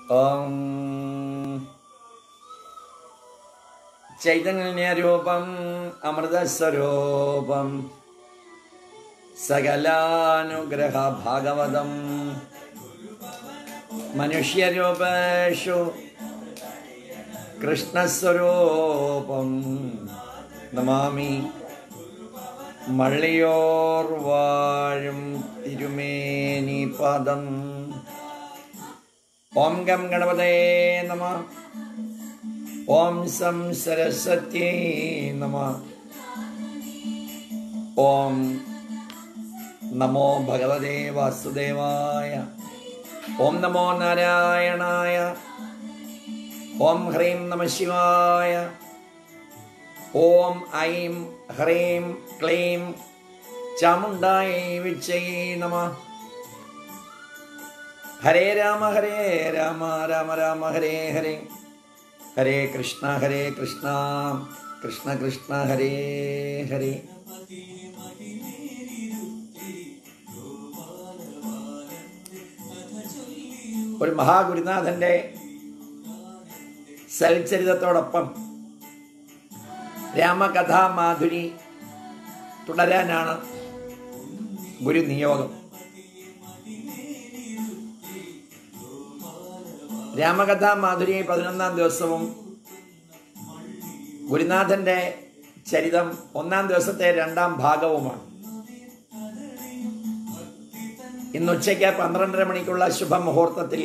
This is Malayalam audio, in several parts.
ഓം ചൈതന്യരൂപം അമൃതസ്വരൂപം സകലാനുഗ്രഹ ഭാഗവതം മനുഷ്യരൂപേഷു കൃഷ്ണസ്വരൂപം നമാമി. മള്ളിയോർ വാഴും തിരുമേനി പദം. ഓം ഗം ഗണപതേ നമഃ. ഓം സം സരസ്വത്യേ നമഃ. ഓം നമോ ഭഗവതേ വാസുദേവായ. ഓം നമോ നാരായണായ. ഓം ഹ്രീം നമഃ ശിവായ. ഓം ഐം ഹ്രീം ക്ലീം ചാമുണ്ഡായൈ വിച്ഛയേ നമഃ. ഹരേ രാമ രാമ രാമ ഹരേ ഹരേ. ഹരേ കൃഷ്ണ കൃഷ്ണ കൃഷ്ണ ഹരേ ഹരേ. ഒരു മഹാഗുരുനാഥന്റെ സൽചരിതത്തോടൊപ്പം രാമകഥാമാധുരി തുടരാനാണ് ഗുരു നിയോഗം. രാമകഥാമാധുരി 11-ാം ദിവസവും ഗുരുനാഥന്റെ ചരിതം 1-ാം ദിവസത്തെ 2-ാം ഭാഗവുമാണ്. ഇന്ന് ഉച്ചയ്ക്ക് 12:30 മണിക്കുള്ള ശുഭമുഹൂർത്തത്തിൽ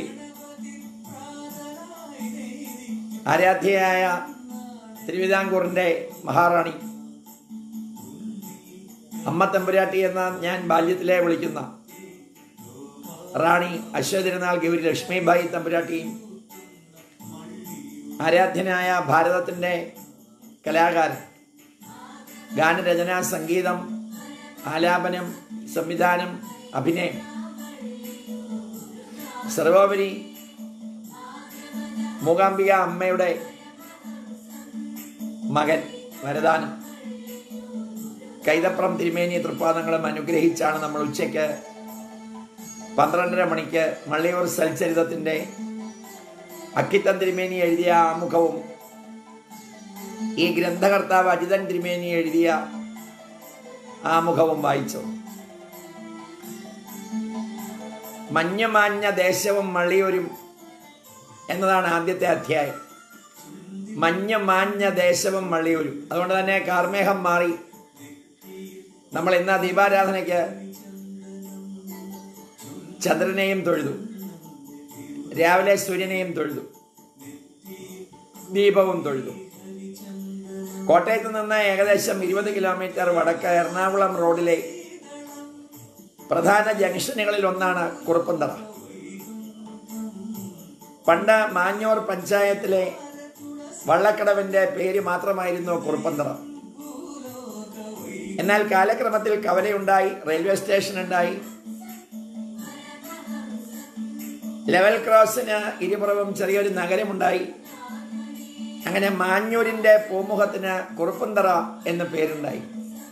ആരാധ്യയായ തിരുവിതാംകൂറിന്റെ മഹാറാണി അമ്മ തമ്പുരാട്ടി എന്ന ഞാൻ ബാല്യത്തിലെ വിളിക്കുന്ന റാണി അശ്വതിരുനാൾ ഗൗരി ലക്ഷ്മിബായി തമ്പുരാട്ടിയും ആരാധ്യനായ ഭാരതത്തിൻ്റെ കലാകാരൻ, ഗാനരചന, സംഗീതം, ആലാപനം, സംവിധാനം, അഭിനയം, സർവോപരി മൂകാംബിക അമ്മയുടെ മകൻ വരദാനം കൈതപ്രം തിരുമേനി തൃപ്പാദങ്ങളും അനുഗ്രഹിച്ചാണ് നമ്മൾ ഉച്ചയ്ക്ക് 12:30 മണിക്ക് മള്ളിയൂർ സൽചരിതത്തിൻ്റെ അക്കിത്തൻ തിരുമേനി എഴുതിയ ആമുഖവും ഈ ഗ്രന്ഥകർത്താവ് അജിതൻ തിരുമേനി എഴുതിയ ആമുഖവും വായിച്ചു. മഞ്ഞമാഞ്ഞ ദേശവും മള്ളിയൂരും എന്നതാണ് ആദ്യത്തെ അധ്യായം. മഞ്ഞമാഞ്ഞ ദേശവും മള്ളിയൂരും. അതുകൊണ്ട് തന്നെ കാർമേഘം മാറി നമ്മൾ ഇന്ന് ദീപാരാധനയ്ക്ക് ചന്ദ്രനെയും തൊഴുതു, രാവിലെ സൂര്യനെയും തൊഴുതു, ദീപവും തൊഴുതു. കോട്ടയത്ത് നിന്ന് ഏകദേശം 20 കിലോമീറ്റർ വടക്ക് എറണാകുളം റോഡിലെ പ്രധാന ജംഗ്ഷനുകളിൽ ഒന്നാണ് കുറുപ്പന്തറ. പണ്ട് മാഞ്ഞൂർ പഞ്ചായത്തിലെ വള്ളക്കടവിന്റെ പേര് മാത്രമായിരുന്നു കുറുപ്പന്തറ. എന്നാൽ കാലക്രമത്തിൽ കവലയുണ്ടായി, റെയിൽവേ സ്റ്റേഷൻ ഉണ്ടായി, ലെവൽ ക്രോസിന് ഇരുപുറവും ചെറിയൊരു നഗരമുണ്ടായി. അങ്ങനെ മാഞ്ഞൂരിന്റെ പൂമുഖത്തിന് കുറുപ്പന്തറ എന്ന് പേരുണ്ടായി.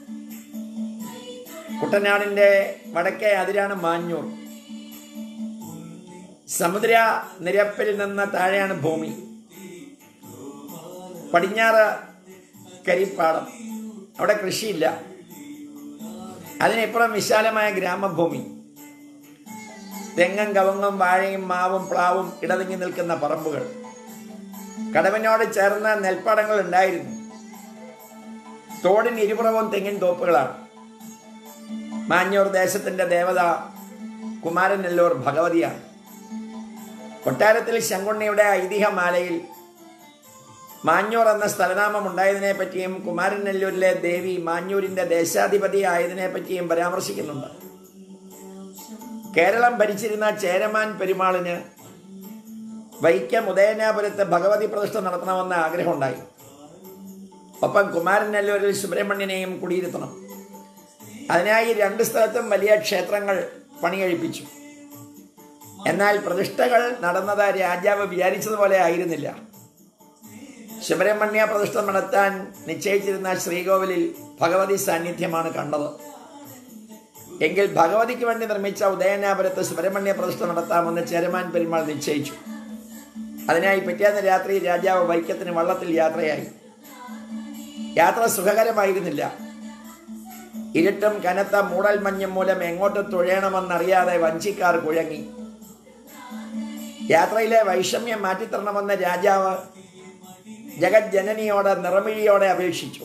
കുട്ടനാടിന്റെ വടക്കേ അതിരാണ് മാഞ്ഞൂർ. സമുദ്ര നിരപ്പിൽ നിന്ന് താഴെയാണ് ഭൂമി. പടിഞ്ഞാറ് കരിപ്പാടം, അവിടെ കൃഷിയില്ല. അതിനിപ്പുറം വിശാലമായ ഗ്രാമഭൂമി, തെങ്ങും കവുങ്ങും വാഴയും മാവും പ്ലാവും ഇടതിങ്ങി നിൽക്കുന്ന പറമ്പുകൾ. കടവിനോട് ചേർന്ന് നെൽപ്പാടങ്ങൾ ഉണ്ടായിരുന്നു. തോടിന് ഇരുപുറവും തെങ്ങിൻ തോപ്പുകളാണ്. മാഞ്ഞൂർ ദേശത്തിന്റെ ദേവത കുമാരനെല്ലൂർ ഭഗവതിയാണ്. കൊട്ടാരത്തിൽ ശങ്കുണ്ണിയുടെ ഐതിഹ്യമാലയിൽ മാഞ്ഞൂർ എന്ന സ്ഥലനാമം ഉണ്ടായതിനെ പറ്റിയും കുമാരനെല്ലൂരിലെ ദേവി മാഞ്ഞൂരിന്റെ ദേശാധിപതി ആയതിനെ പറ്റിയും പരാമർശിക്കുന്നുണ്ട്. കേരളം ഭരിച്ചിരുന്ന ചേരമാൻ പെരുമാളിന് വൈക്കം ഉദയനാപുരത്ത് ഭഗവതി പ്രതിഷ്ഠ നടത്തണമെന്ന ആഗ്രഹമുണ്ടായി. ഒപ്പം കുമാരനെല്ലൂരിൽ സുബ്രഹ്മണ്യനെയും കുടിയിരുത്തണം. അതിനായി 2 സ്ഥലത്തും വലിയ ക്ഷേത്രങ്ങൾ പണികഴിപ്പിച്ചു. എന്നാൽ പ്രതിഷ്ഠകൾ നടന്നത് രാജാവ് വിചാരിച്ചതുപോലെ ആയിരുന്നില്ല. സുബ്രഹ്മണ്യ പ്രതിഷ്ഠ നടത്താൻ നിശ്ചയിച്ചിരുന്ന ശ്രീകോവിലിൽ ഭഗവതി സാന്നിധ്യമാണ് കണ്ടത്. എങ്കിൽ ഭഗവതിക്ക് വേണ്ടി നിർമ്മിച്ച ഉദയനാപുരത്ത് സുബ്രഹ്മണ്യ പ്രതിഷ്ഠ നടത്താമെന്ന് ചേരമാൻ പെരുമാൾ നിശ്ചയിച്ചു. അതിനായി പിറ്റേന്ന് രാത്രി രാജാവ് വൈക്കത്തിന് വള്ളത്തിൽ യാത്രയായി. യാത്ര സുഖകരമായിരുന്നില്ല. ഇരുട്ടും കനത്ത മൂടൽ മഞ്ഞും മൂലം എങ്ങോട്ട് തുഴയണമെന്നറിയാതെ വഞ്ചിക്കാർ കുഴങ്ങി. യാത്രയിലെ വൈഷമ്യം മാറ്റിത്തരണമെന്ന് രാജാവ് ജഗജ്ജനനിയോട് നിറമിഴിയോടെ അപേക്ഷിച്ചു.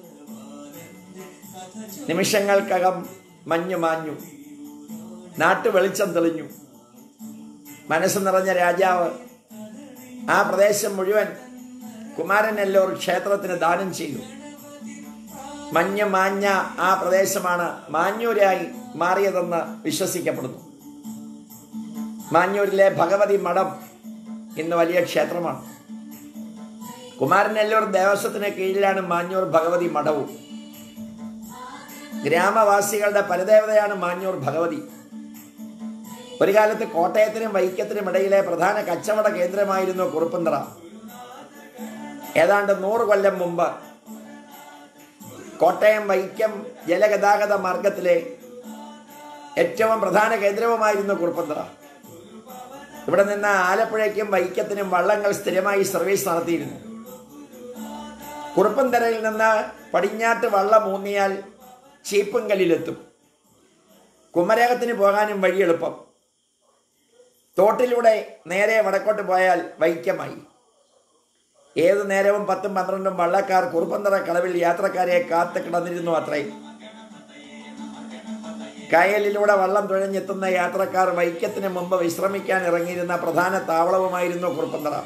നിമിഷങ്ങൾക്കകം മഞ്ഞു മാഞ്ഞു. നാട്ടു വെളിച്ചം തെളിഞ്ഞു. മനസ്സ് നിറഞ്ഞ രാജാവ് ആ പ്രദേശം മുഴുവൻ കുമാരനെല്ലൂർ ക്ഷേത്രത്തിന് ദാനം ചെയ്തു. മഞ്ഞ് മാഞ്ഞ ആ പ്രദേശമാണ് മാഞ്ഞൂരായി മാറിയതെന്ന് വിശ്വസിക്കപ്പെടുന്നു. മാഞ്ഞൂരിലെ ഭഗവതി മഠം ഇന്ന് വലിയ ക്ഷേത്രമാണ്. കുമാരനെല്ലൂർ ദേവസ്വത്തിന് കീഴിലാണ് മാഞ്ഞൂർ ഭഗവതി മഠവും. ഗ്രാമവാസികളുടെ പരദേവതയാണ് മാഞ്ഞൂർ ഭഗവതി. ഒരു കാലത്ത് കോട്ടയത്തിനും വൈക്കത്തിനും ഇടയിലെ പ്രധാന കച്ചവട കേന്ദ്രമായിരുന്നു കുറുപ്പന്തറ. ഏതാണ്ട് 100 കൊല്ലം മുമ്പ് കോട്ടയം വൈക്കം ജലഗതാഗത മാർഗത്തിലെ ഏറ്റവും പ്രധാന കേന്ദ്രവുമായിരുന്നു കുറുപ്പന്തറ. ഇവിടെ നിന്ന് ആലപ്പുഴയ്ക്കും വൈക്കത്തിനും വള്ളങ്ങൾ സ്ഥിരമായി സർവീസ് നടത്തിയിരുന്നു. കുറുപ്പന്തറയിൽ നിന്ന് പടിഞ്ഞാട്ട് വള്ളം ഊന്നിയാൽ ചീപ്പുങ്കലിലെത്തും. കുമരകത്തിന് പോകാനും വഴി എളുപ്പം. തോട്ടിലൂടെ നേരെ വടക്കോട്ട് പോയാൽ വൈക്കമായി. ഏതു നേരവും 10-12 വള്ളക്കാർ കുറുപ്പന്തറ കടവിൽ യാത്രക്കാരെ കാത്തു കിടന്നിരുന്നു അത്രേ. കായലിലൂടെ വള്ളം തുഴഞ്ഞെത്തുന്ന യാത്രക്കാർ വൈക്കത്തിന് മുമ്പ് വിശ്രമിക്കാൻ ഇറങ്ങിയിരുന്ന പ്രധാന താവളവുമായിരുന്നു കുറുപ്പന്തറ.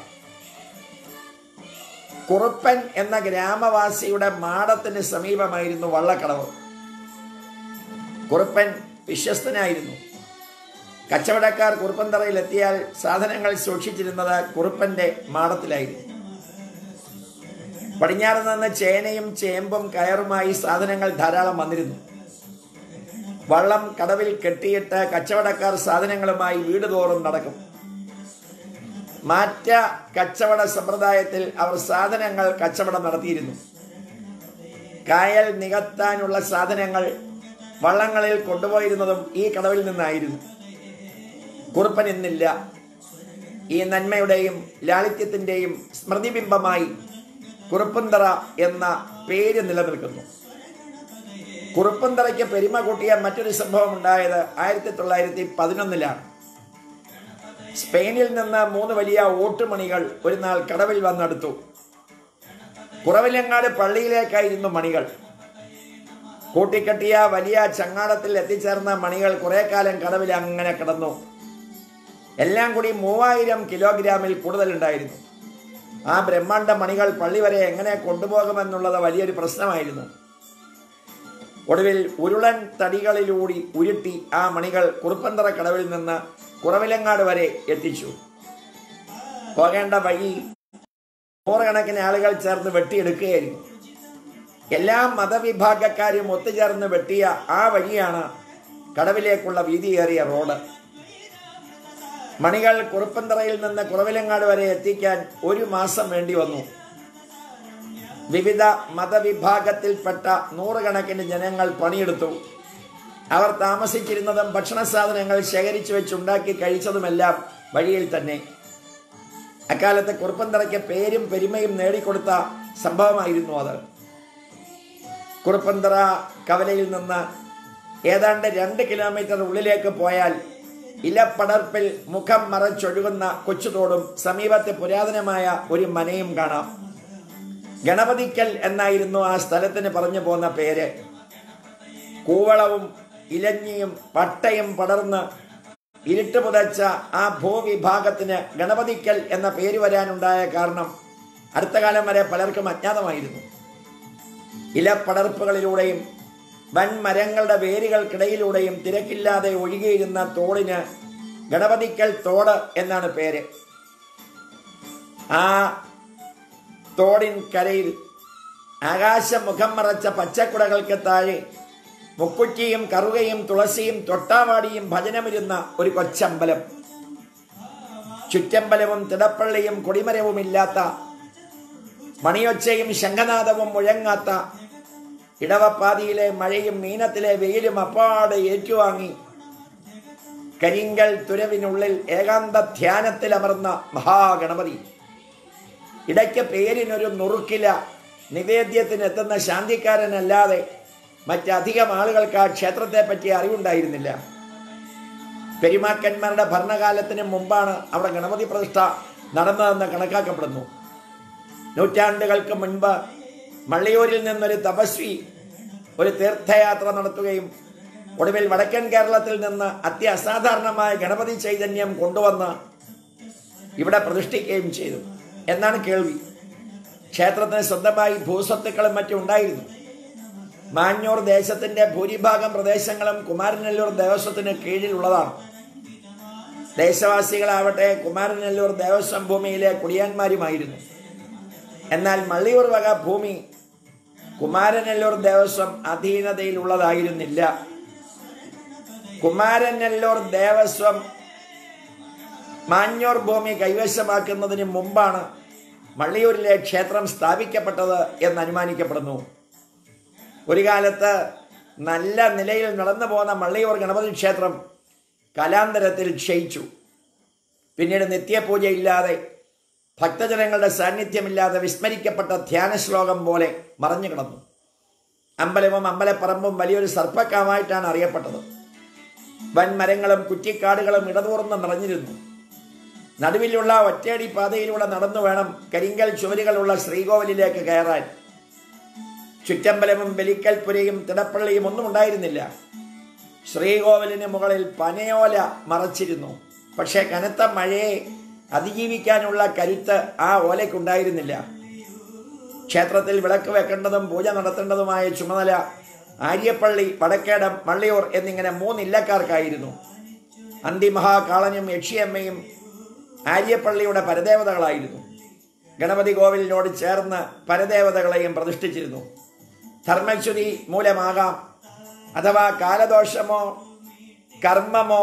കുറുപ്പൻ എന്ന ഗ്രാമവാസിയുടെ മാടത്തിന് സമീപമായിരുന്നു വള്ളക്കടവ്. കുറുപ്പൻ വിശ്വസ്തനായിരുന്നു. കച്ചവടക്കാർ കുറുപ്പന്തറയിൽ എത്തിയാൽ സാധനങ്ങൾ സൂക്ഷിച്ചിരുന്നത് കുറുപ്പന്റെ മാടത്തിലായിരുന്നു. പടിഞ്ഞാറ് നിന്ന് ചേനയും ചേമ്പും കയറുമായി സാധനങ്ങൾ ധാരാളം വന്നിരുന്നു. വള്ളം കടവിൽ കെട്ടിയിട്ട് കച്ചവടക്കാർ സാധനങ്ങളുമായി വീട് തോറും നടക്കും. മാറ്റ കച്ചവട സമ്പ്രദായത്തിൽ അവർ സാധനങ്ങൾ കച്ചവടം നടത്തിയിരുന്നു. കായൽ നികത്താനുള്ള സാധനങ്ങൾ വള്ളങ്ങളിൽ കൊണ്ടുപോയിരുന്നതും ഈ കടവിൽ നിന്നായിരുന്നു. കുറുപ്പൻ ഇന്നില്ല. ഈ നന്മയുടെയും ലാളിത്യത്തിന്റെയും സ്മൃതിബിംബമായി കുറുപ്പന്തറ എന്ന പേര് നിലനിൽക്കുന്നു. കുറുപ്പന്തറയ്ക്ക് പെരുമ കൂട്ടിയ മറ്റൊരു സംഭവം ഉണ്ടായത് 1911-ലാണ്. സ്പെയിനിൽ നിന്ന് 3 വലിയ ഓട്ടുമണികൾ ഒരു നാൾ കടവിൽ വന്നെടുത്തു. കുറവിലങ്ങാട് പള്ളിയിലേക്കായിരുന്നു മണികൾ. കൂട്ടിക്കെട്ടിയ വലിയ ചങ്ങാടത്തിൽ എത്തിച്ചേർന്ന മണികൾ കുറെ കാലം കടവിൽ അങ്ങനെ കിടന്നു. എല്ലാം കൂടി 3000 കിലോഗ്രാമിൽ കൂടുതലുണ്ടായിരുന്നു. ആ ബ്രഹ്മാണ്ഡ മണികൾ പള്ളി വരെ എങ്ങനെ കൊണ്ടുപോകുമെന്നുള്ളത് വലിയൊരു പ്രശ്നമായിരുന്നു. ഒടുവിൽ ഉരുളൻ തടികളിലൂടെ ഉരുട്ടി ആ മണികൾ കുറുപ്പന്തറ കടവിൽ നിന്ന് കുറവിലങ്ങാട് വരെ എത്തിച്ചു. പോകേണ്ട വഴി 100 കണക്കിന് ആളുകൾ ചേർന്ന് വെട്ടിയെടുക്കുകയായിരുന്നു. എല്ലാ മതവിഭാഗക്കാരും ഒത്തുചേർന്ന് വെട്ടിയ ആ വഴിയാണ് കടവിലേക്കുള്ള വീതിയേറിയ റോഡ്. മണികൾ കുറുപ്പന്തറയിൽ നിന്ന് കുറവിലങ്ങാട് വരെ എത്തിക്കാൻ 1 മാസം വേണ്ടി വന്നു. വിവിധ മതവിഭാഗത്തിൽപ്പെട്ട 100 കണക്കിന് ജനങ്ങൾ പണിയെടുത്തു. അവർ താമസിച്ചിരുന്നതും ഭക്ഷണ സാധനങ്ങൾ ശേഖരിച്ചു വെച്ചുണ്ടാക്കി കഴിച്ചതുമെല്ലാം വഴിയിൽ തന്നെ. അക്കാലത്ത് കുറുപ്പന്തറയ്ക്ക് പേരും പെരുമയും നേടിക്കൊടുത്ത സംഭവമായിരുന്നു അത്. കുറുപ്പന്തറ കവലയിൽ നിന്ന് ഏതാണ്ട് 2 കിലോമീറ്റർ ഉള്ളിലേക്ക് പോയാൽ ഇലപ്പടർപ്പിൽ മുഖം മറച്ചൊഴുകുന്ന കൊച്ചുതോടും സമീപത്ത് പുരാതനമായ ഒരു മനയും കാണാം. ഗണപതിക്കൽ എന്നായിരുന്നു ആ സ്ഥലത്തിന് പറഞ്ഞു പോന്ന പേര്. കൂവളവും ഇലഞ്ഞിയും പട്ടയും പടർന്ന് ഇരുട്ട് പുതച്ച ആ ഭൂവിഭാഗത്തിന് ഗണപതിക്കൽ എന്ന പേര് വരാനുണ്ടായ കാരണം അടുത്ത കാലം വരെ പലർക്കും അജ്ഞാതമായിരുന്നു. ഇലപ്പടർപ്പുകളിലൂടെയും വൻമരങ്ങളുടെ വേരുകൾക്കിടയിലൂടെയും തിരക്കില്ലാതെ ഒഴുകിയിരുന്ന തോടിന് ഗണപതിക്കൽ തോട് എന്നാണ് പേര്. ആ തോടിൻ കരയിൽ ആകാശം മുഖം മറച്ച പച്ചക്കുടകൾക്ക് താഴെ മുക്കുറ്റിയും കറുകയും തുളസിയും തൊട്ടാവാടിയും ഭജനമിരുന്ന ഒരു കൊച്ചമ്പലം. ചുറ്റമ്പലവും തിടപ്പള്ളിയും കൊടിമരവുമില്ലാത്ത, മണിയൊച്ചയും ശംഖനാദവും മുഴങ്ങാത്ത, ഇടവപ്പാതിയിലെ മഴയും മീനത്തിലെ വെയിലും അപ്പാടെ ഏറ്റുവാങ്ങി കരിങ്കൽ തുരവിനുള്ളിൽ ഏകാന്ത ധ്യാനത്തിൽ അമർന്ന മഹാഗണപതി ഇടയ്ക്ക് പേരിനൊരു നുറുക്കില നിവേദ്യത്തിനെത്തുന്ന ശാന്തിക്കാരനല്ലാതെ മറ്റധികം ആളുകൾക്ക് ആ ക്ഷേത്രത്തെ പറ്റി അറിവുണ്ടായിരുന്നില്ല. പെരുമാക്കന്മാരുടെ ഭരണകാലത്തിന് മുമ്പാണ് അവിടെ ഗണപതി പ്രതിഷ്ഠ നടന്നതെന്ന് കണക്കാക്കപ്പെടുന്നു. നൂറ്റാണ്ടുകൾക്ക് മുൻപ് മള്ളിയൂരിൽ നിന്നൊരു തപസ്വി ഒരു തീർത്ഥയാത്ര നടത്തുകയും ഒടുവിൽ വടക്കൻ കേരളത്തിൽ നിന്ന് അസാധാരണമായ ഗണപതി ചൈതന്യം കൊണ്ടുവന്ന് ഇവിടെ പ്രതിഷ്ഠിക്കുകയും ചെയ്തു എന്നാണ് കേൾവി. ക്ഷേത്രത്തിന് സ്വന്തമായി ഭൂസ്വത്തുക്കളും മറ്റും ഉണ്ടായിരുന്നു. മാഞ്ഞൂർ ദേശത്തിന്റെ ഭൂരിഭാഗം പ്രദേശങ്ങളും കുമാരനെല്ലൂർ ദേവസ്വത്തിന് കീഴിലുള്ളതാണ്. ദേശവാസികളാവട്ടെ കുമാരനെല്ലൂർ ദേവസ്വം ഭൂമിയിലെ കുടിയാന്മാരുമായിരുന്നു. എന്നാൽ മള്ളിയൂർ വക ഭൂമി കുമാരനെല്ലൂർ ദേവസ്വം അധീനതയിലുള്ളതായിരുന്നില്ല. കുമാരനെല്ലൂർ ദേവസ്വം മാഞ്ഞൂർ ഭൂമി കൈവശമാക്കുന്നതിന് മുമ്പാണ് മള്ളിയൂരിലെ ക്ഷേത്രം സ്ഥാപിക്കപ്പെട്ടത് എന്ന് അനുമാനിക്കപ്പെടുന്നു. ഒരു കാലത്ത് നല്ല നിലയിൽ നടന്നു പോകുന്ന മള്ളിയൂർ ഗണപതി ക്ഷേത്രം കാലാന്തരത്തിൽ ക്ഷയിച്ചു. പിന്നീട് നിത്യപൂജയില്ലാതെ ഭക്തജനങ്ങളുടെ സാന്നിധ്യമില്ലാതെ വിസ്മരിക്കപ്പെട്ട ധ്യാന ശ്ലോകം പോലെ മറഞ്ഞു കിടന്നു. അമ്പലവും അമ്പലപ്പറമ്പും വലിയൊരു സർപ്പക്കാമായിട്ടാണ് അറിയപ്പെട്ടത്. വൻമരങ്ങളും കുറ്റിക്കാടുകളും ഇടതൂർന്ന് നിറഞ്ഞിരുന്നു. നടുവിലുള്ള ഒറ്റയടി പാതയിലൂടെ നടന്നു വേണം കരിങ്കൽ ചുവരുകളുള്ള ശ്രീകോവിലിലേക്ക് കയറാൻ. ചുറ്റമ്പലവും ബലിക്കൽപുരയും തിടപ്പള്ളിയും ഒന്നും ഉണ്ടായിരുന്നില്ല. ശ്രീകോവിലിന് മുകളിൽ പനയോല മറച്ചിരുന്നു. പക്ഷേ കനത്ത മഴയെ അതിജീവിക്കാനുള്ള കരുത്ത് ആ ഓലയ്ക്കുണ്ടായിരുന്നില്ല. ക്ഷേത്രത്തിൽ വിളക്ക് വെക്കേണ്ടതും പൂജ നടത്തേണ്ടതുമായ ചുമതല ആര്യപ്പള്ളി, വടക്കേടം, മള്ളിയൂർ എന്നിങ്ങനെ 3 ഇല്ലക്കാർക്കായിരുന്നു. അന്തിമഹാകാളനും യക്ഷിയമ്മയും ആര്യപ്പള്ളിയുടെ പരദേവതകളായിരുന്നു. ഗണപതി കോവിലിനോട് ചേർന്ന് പരദേവതകളെയും പ്രതിഷ്ഠിച്ചിരുന്നു. ധർമ്മച്യുതി മൂലമാകാം, അഥവാ കാലദോഷമോ കർമ്മമോ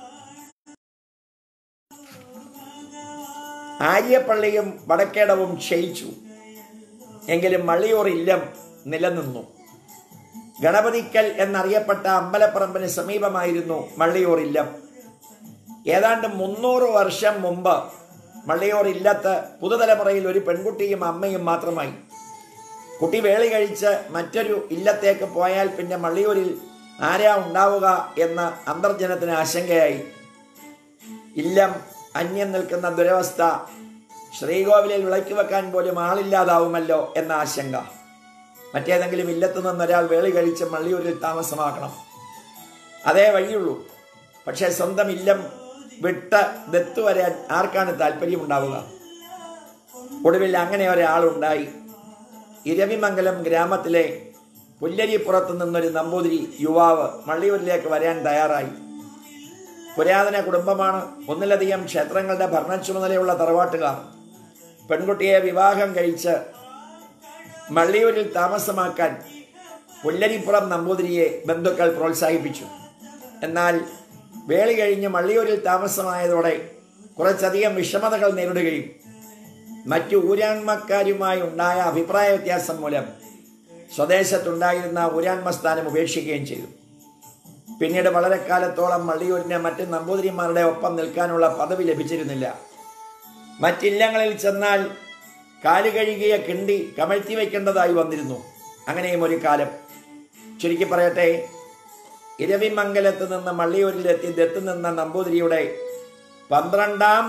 ആര്യപ്പള്ളിയും വടക്കേടവും ക്ഷയിച്ചു. എങ്കിലും മള്ളിയൂർ ഇല്ലം നിലനിന്നു. ഗണപതിക്കൽ എന്നറിയപ്പെട്ട അമ്പലപ്പറമ്പിന് സമീപമായിരുന്നു മള്ളിയൂർ ഇല്ലം. ഏതാണ്ട് 300 വർഷം മുമ്പ് മള്ളിയൂർ ഇല്ലത്ത് പുതുതലമുറയിൽ ഒരു പെൺകുട്ടിയും അമ്മയും മാത്രമായി. കുട്ടി വേളി കഴിച്ച് മറ്റൊരു ഇല്ലത്തേക്ക് പോയാൽ പിന്നെ മള്ളിയൂരിൽ ആരാ ഉണ്ടാവുക എന്ന അന്തർജനത്തിന് ആശങ്കയായി. ഇല്ലം അന്യം നിൽക്കുന്ന ദുരവസ്ഥ, ശ്രീകോവിലിൽ വിളക്ക് വെക്കാൻ പോലും ആളില്ലാതാവുമല്ലോ എന്ന ആശങ്ക. മറ്റേതെങ്കിലും ഇല്ലത്ത് നിന്നൊരാൾ വേളി കഴിച്ച് മള്ളിയൂരിൽ താമസമാക്കണം. അതേ വഴിയുള്ളൂ. പക്ഷേ സ്വന്തം ഇല്ലം വിട്ട് ദത്തു വരാൻ ആർക്കാണ് താല്പര്യമുണ്ടാവുക? ഒടുവിൽ അങ്ങനെ ഒരാളുണ്ടായി. ഇരവിമംഗലം ഗ്രാമത്തിലെ പുല്ലരിപ്പുറത്ത് നിന്നൊരു നമ്പൂതിരി യുവാവ് മള്ളിയൂരിലേക്ക് വരാൻ തയ്യാറായി. പുരാതന കുടുംബമാണ്. ഒന്നിലധികം ക്ഷേത്രങ്ങളുടെ ഭരണച്ചുമതലയുള്ള തറവാട്ടുകാർ. പെൺകുട്ടിയെ വിവാഹം കഴിച്ച് മള്ളിയൂരിൽ താമസമാക്കാൻ പുല്ലരിപ്പുറം നമ്പൂതിരിയെ ബന്ധുക്കൾ പ്രോത്സാഹിപ്പിച്ചു. എന്നാൽ വേളി കഴിഞ്ഞ് മള്ളിയൂരിൽ താമസമായതോടെ കുറച്ചധികം വിഷമതകൾ നേരിടുകയും മറ്റു ഊരാൺമക്കാരുമായി ഉണ്ടായ അഭിപ്രായ വ്യത്യാസം മൂലം സ്വദേശത്തുണ്ടായിരുന്ന ഊരാൺമ സ്ഥാനം ഉപേക്ഷിക്കുകയും ചെയ്തു. പിന്നീട് വളരെ കാലത്തോളം മള്ളിയൂരിന് മറ്റ് നമ്പൂതിരിമാരുടെ ഒപ്പം നിൽക്കാനുള്ള പദവി ലഭിച്ചിരുന്നില്ല. മറ്റില്ലങ്ങളിൽ ചെന്നാൽ കാല് കഴുകിയ കിണ്ടി കമഴ്ത്തി വയ്ക്കേണ്ടതായി വന്നിരുന്നു. അങ്ങനെയും ഒരു കാലം. ചുരുക്കി പറയട്ടെ, ഇരവിമംഗലത്ത് നിന്ന് മള്ളിയൂരിലെത്തി ദത്ത് നിന്ന നമ്പൂതിരിയുടെ 12ാം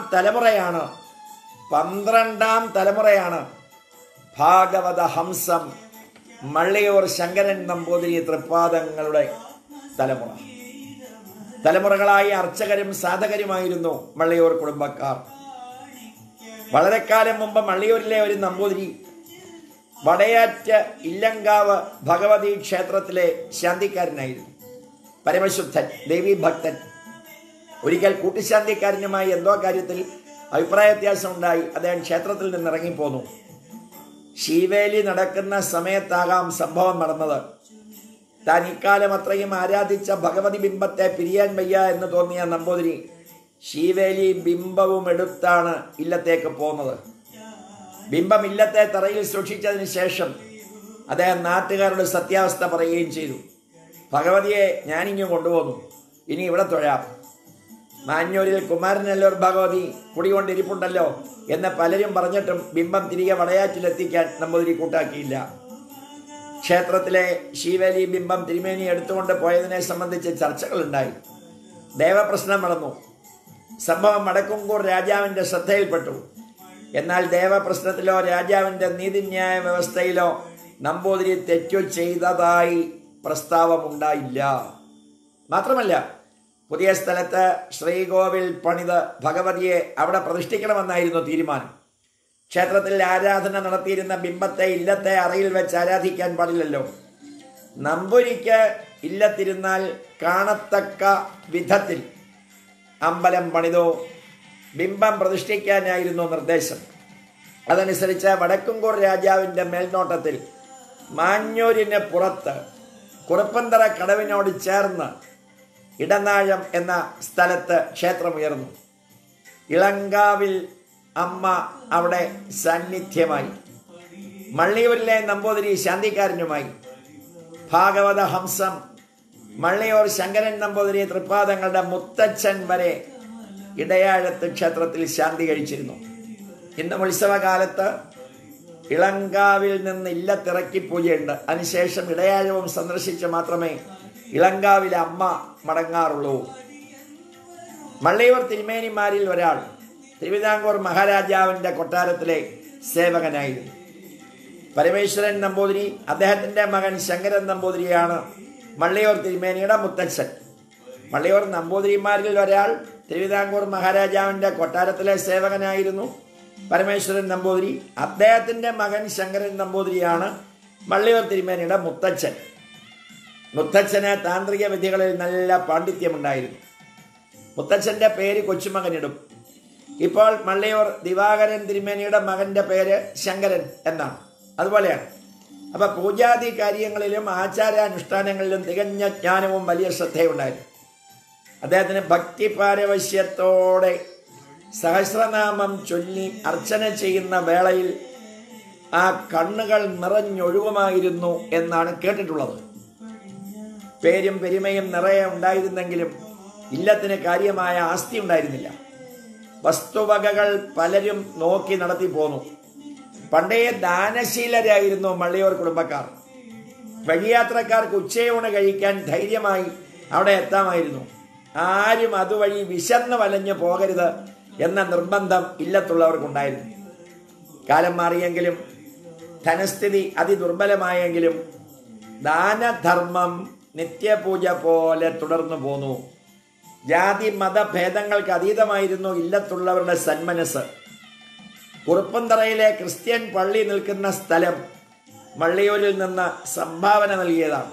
തലമുറയാണ് ഭാഗവത ഹംസം മള്ളിയൂർ ശങ്കരൻ നമ്പൂതിരി തൃപ്പാദങ്ങളുടെ തലമുറ. തലമുറകളായി അർച്ചകരും സാധകരുമായിരുന്നു മള്ളിയൂർ കുടുംബക്കാർ. വളരെ കാലം മുമ്പ് മള്ളിയൂരിലെ ഒരു നമ്പൂതിരി വടയാറ്റ് ഇല്ലങ്കാവ് ഭഗവതി ക്ഷേത്രത്തിലെ ശാന്തിക്കാരനായിരുന്നു. പരമശുദ്ധൻ, ദേവീഭക്തൻ. ഒരിക്കൽ കൂട്ടുശാന്തിക്കാരനുമായി എന്തോ കാര്യത്തിൽ അഭിപ്രായ വ്യത്യാസം ഉണ്ടായി. അദ്ദേഹം ക്ഷേത്രത്തിൽ നിന്ന് ഇറങ്ങിപ്പോന്നു. ശീവേലി നടക്കുന്ന സമയത്താകാം സംഭവം നടന്നത്. താൻ ഇക്കാലം അത്രയും ആരാധിച്ച ഭഗവതി ബിംബത്തെ പിരിയാൻ വയ്യ എന്ന് തോന്നിയ നമ്പൂതിരി ശീവേലി ബിംബവും എടുത്താണ് ഇല്ലത്തേക്ക് പോകുന്നത്. ബിംബം ഇല്ലത്തെ തറയിൽ സൂക്ഷിച്ചതിന് ശേഷം അദ്ദേഹം നാട്ടുകാരുടെ സത്യാവസ്ഥ പറയുകയും ചെയ്തു. ഭഗവതിയെ ഞാനിങ്ങ് കൊണ്ടുപോന്നു, ഇനി ഇവിടെ തൊഴാം. മാഞ്ഞൂരിൽ കുമാരനല്ലൂർ ഭഗവതി കുടികൊണ്ടിരിപ്പുണ്ടല്ലോ എന്ന് പലരും പറഞ്ഞിട്ടും ബിംബം തിരികെ വടയാറ്റിലെത്തിക്കാൻ നമ്പൂതിരി കൂട്ടാക്കിയില്ല. ക്ഷേത്രത്തിലെ ശീവേലി ബിംബം തിരുമേനി എടുത്തുകൊണ്ട് പോയതിനെ സംബന്ധിച്ച് ചർച്ചകളുണ്ടായി. ദേവപ്രശ്നം നടന്നു. സംഭവം വടക്കുംകൂർ രാജാവിൻ്റെ ശ്രദ്ധയിൽപ്പെട്ടു. എന്നാൽ ദേവപ്രശ്നത്തിലോ രാജാവിൻ്റെ നീതിന്യായ വ്യവസ്ഥയിലോ നമ്പൂതിരി തെറ്റു ചെയ്തതായി പ്രസ്താവമുണ്ടായില്ല. മാത്രമല്ല, പുതിയ സ്ഥലത്ത് ശ്രീകോവിൽ പണിത് ഭഗവതിയെ അവിടെ പ്രതിഷ്ഠിക്കണമെന്നായിരുന്നു തീരുമാനം. ക്ഷേത്രത്തിൽ ആരാധന നടത്തിയിരുന്ന ബിംബത്തെ ഇല്ലത്തെ അറയിൽ വെച്ച് ആരാധിക്കാൻ പാടില്ലല്ലോ. നമ്പൂരിക്ക് ഇല്ലത്തിരുന്നാൽ കാണത്തക്ക വിധത്തിൽ അമ്പലം പണിതോ ബിംബം പ്രതിഷ്ഠിക്കാനായിരുന്നു നിർദ്ദേശം. അതനുസരിച്ച് വടക്കുംകൂർ രാജാവിൻ്റെ മേൽനോട്ടത്തിൽ മാഞ്ഞൂരിന് പുറത്ത് കുറുപ്പന്തറ കടവിനോട് ചേർന്ന് ഇടനാഴം എന്ന സ്ഥലത്ത് ക്ഷേത്രമുയർന്നു. ഇളങ്കാവിൽ അമ്മ അവിടെ സാന്നിധ്യമായി. മള്ളിയൂരിലെ നമ്പൂതിരി ശാന്തിക്കാരനുമായി. ഭാഗവത ഹംസം മള്ളിയൂർ ശങ്കരൻ നമ്പൂതിരി തൃപ്പാദങ്ങളുടെ മുത്തച്ഛൻ വരെ ഇടയാഴത്ത് ക്ഷേത്രത്തിൽ ശാന്തി കഴിച്ചിരുന്നു. ഇന്ന് ഉത്സവകാലത്ത് ഇളങ്കാവിൽ നിന്ന് ഇല്ലത്തിറക്കി പൂജയുണ്ട്. അതിനുശേഷം ഇടയാഴവും സന്ദർശിച്ച് മാത്രമേ ഇളങ്കാവിലെ അമ്മ മടങ്ങാറുള്ളൂ. മള്ളിയൂർ തിരുമേനിമാരിൽ ഒരാൾ തിരുവിതാംകൂർ മഹാരാജാവിൻ്റെ കൊട്ടാരത്തിലെ സേവകനായിരുന്നു. പരമേശ്വരൻ നമ്പൂതിരി, അദ്ദേഹത്തിൻ്റെ മകൻ ശങ്കരൻ നമ്പൂതിരിയാണ് മള്ളിയൂർ തിരുമേനിയുടെ മുത്തച്ഛൻ. മള്ളിയൂർ നമ്പൂതിരിമാരിൽ ഒരാൾ തിരുവിതാംകൂർ മഹാരാജാവിൻ്റെ കൊട്ടാരത്തിലെ സേവകനായിരുന്നു പരമേശ്വരൻ നമ്പൂതിരി. അദ്ദേഹത്തിൻ്റെ മകൻ ശങ്കരൻ നമ്പൂതിരിയാണ് മള്ളിയൂർ തിരുമേനിയുടെ മുത്തച്ഛൻ. മുത്തച്ഛന് താന്ത്രിക വിദ്യകളിൽ നല്ല പാണ്ഡിത്യമുണ്ടായിരുന്നു. മുത്തച്ഛൻ്റെ പേര് കൊച്ചുമകനിടും. ഇപ്പോൾ മള്ളിയൂർ ദിവാകരൻ തിരുമേനിയുടെ മകൻ്റെ പേര് ശങ്കരൻ എന്നാണ്. അതുപോലെയാണ്. അപ്പം പൂജാതി കാര്യങ്ങളിലും ആചാരാനുഷ്ഠാനങ്ങളിലും തികഞ്ഞ ജ്ഞാനവും വലിയ ശ്രദ്ധയുണ്ടായിരുന്നു. അദ്ദേഹത്തിന് ഭക്തി പാരവശ്യത്തോടെ സഹസ്രനാമം ചൊല്ലി അർച്ചന ചെയ്യുന്ന വേളയിൽ ആ കണ്ണുകൾ നിറഞ്ഞൊഴുകുമായിരുന്നു എന്നാണ് കേട്ടിട്ടുള്ളത്. പേരും പെരുമയും നിറയെ ഉണ്ടായിരുന്നെങ്കിലും ഇല്ലത്തിന് കാര്യമായ ആസ്തി ഉണ്ടായിരുന്നില്ല. വസ്തുവകകൾ പലരും നോക്കി നടത്തി പോന്നു. പണ്ടേ ദാനശീലരായിരുന്നു മള്ളിയൂർ കുടുംബക്കാർ. വഴിയാത്രക്കാർക്ക് ഉച്ചയൂണ് കഴിക്കാൻ ധൈര്യമായി അവിടെ എത്താമായിരുന്നു. ആരും അതുവഴി വിശന്ന് വലഞ്ഞു പോകരുത് എന്ന നിർബന്ധം ഇല്ലത്തുള്ളവർക്കുണ്ടായിരുന്നു. കാലം മാറിയെങ്കിലും ധനസ്ഥിതി അതിദുർബലമായെങ്കിലും ദാനധർമ്മം നിത്യപൂജ പോലെ തുടർന്നു പോന്നു. ജാതി മതഭേദങ്ങൾക്ക് അതീതമായിരുന്നു ഇല്ലത്തുള്ളവരുടെ സന്മനസ്. കുറുപ്പന്തറയിലെ ക്രിസ്ത്യൻ പള്ളി നിൽക്കുന്ന സ്ഥലം മള്ളിയൂരിൽ നിന്ന് സംഭാവന നൽകിയതാണ്.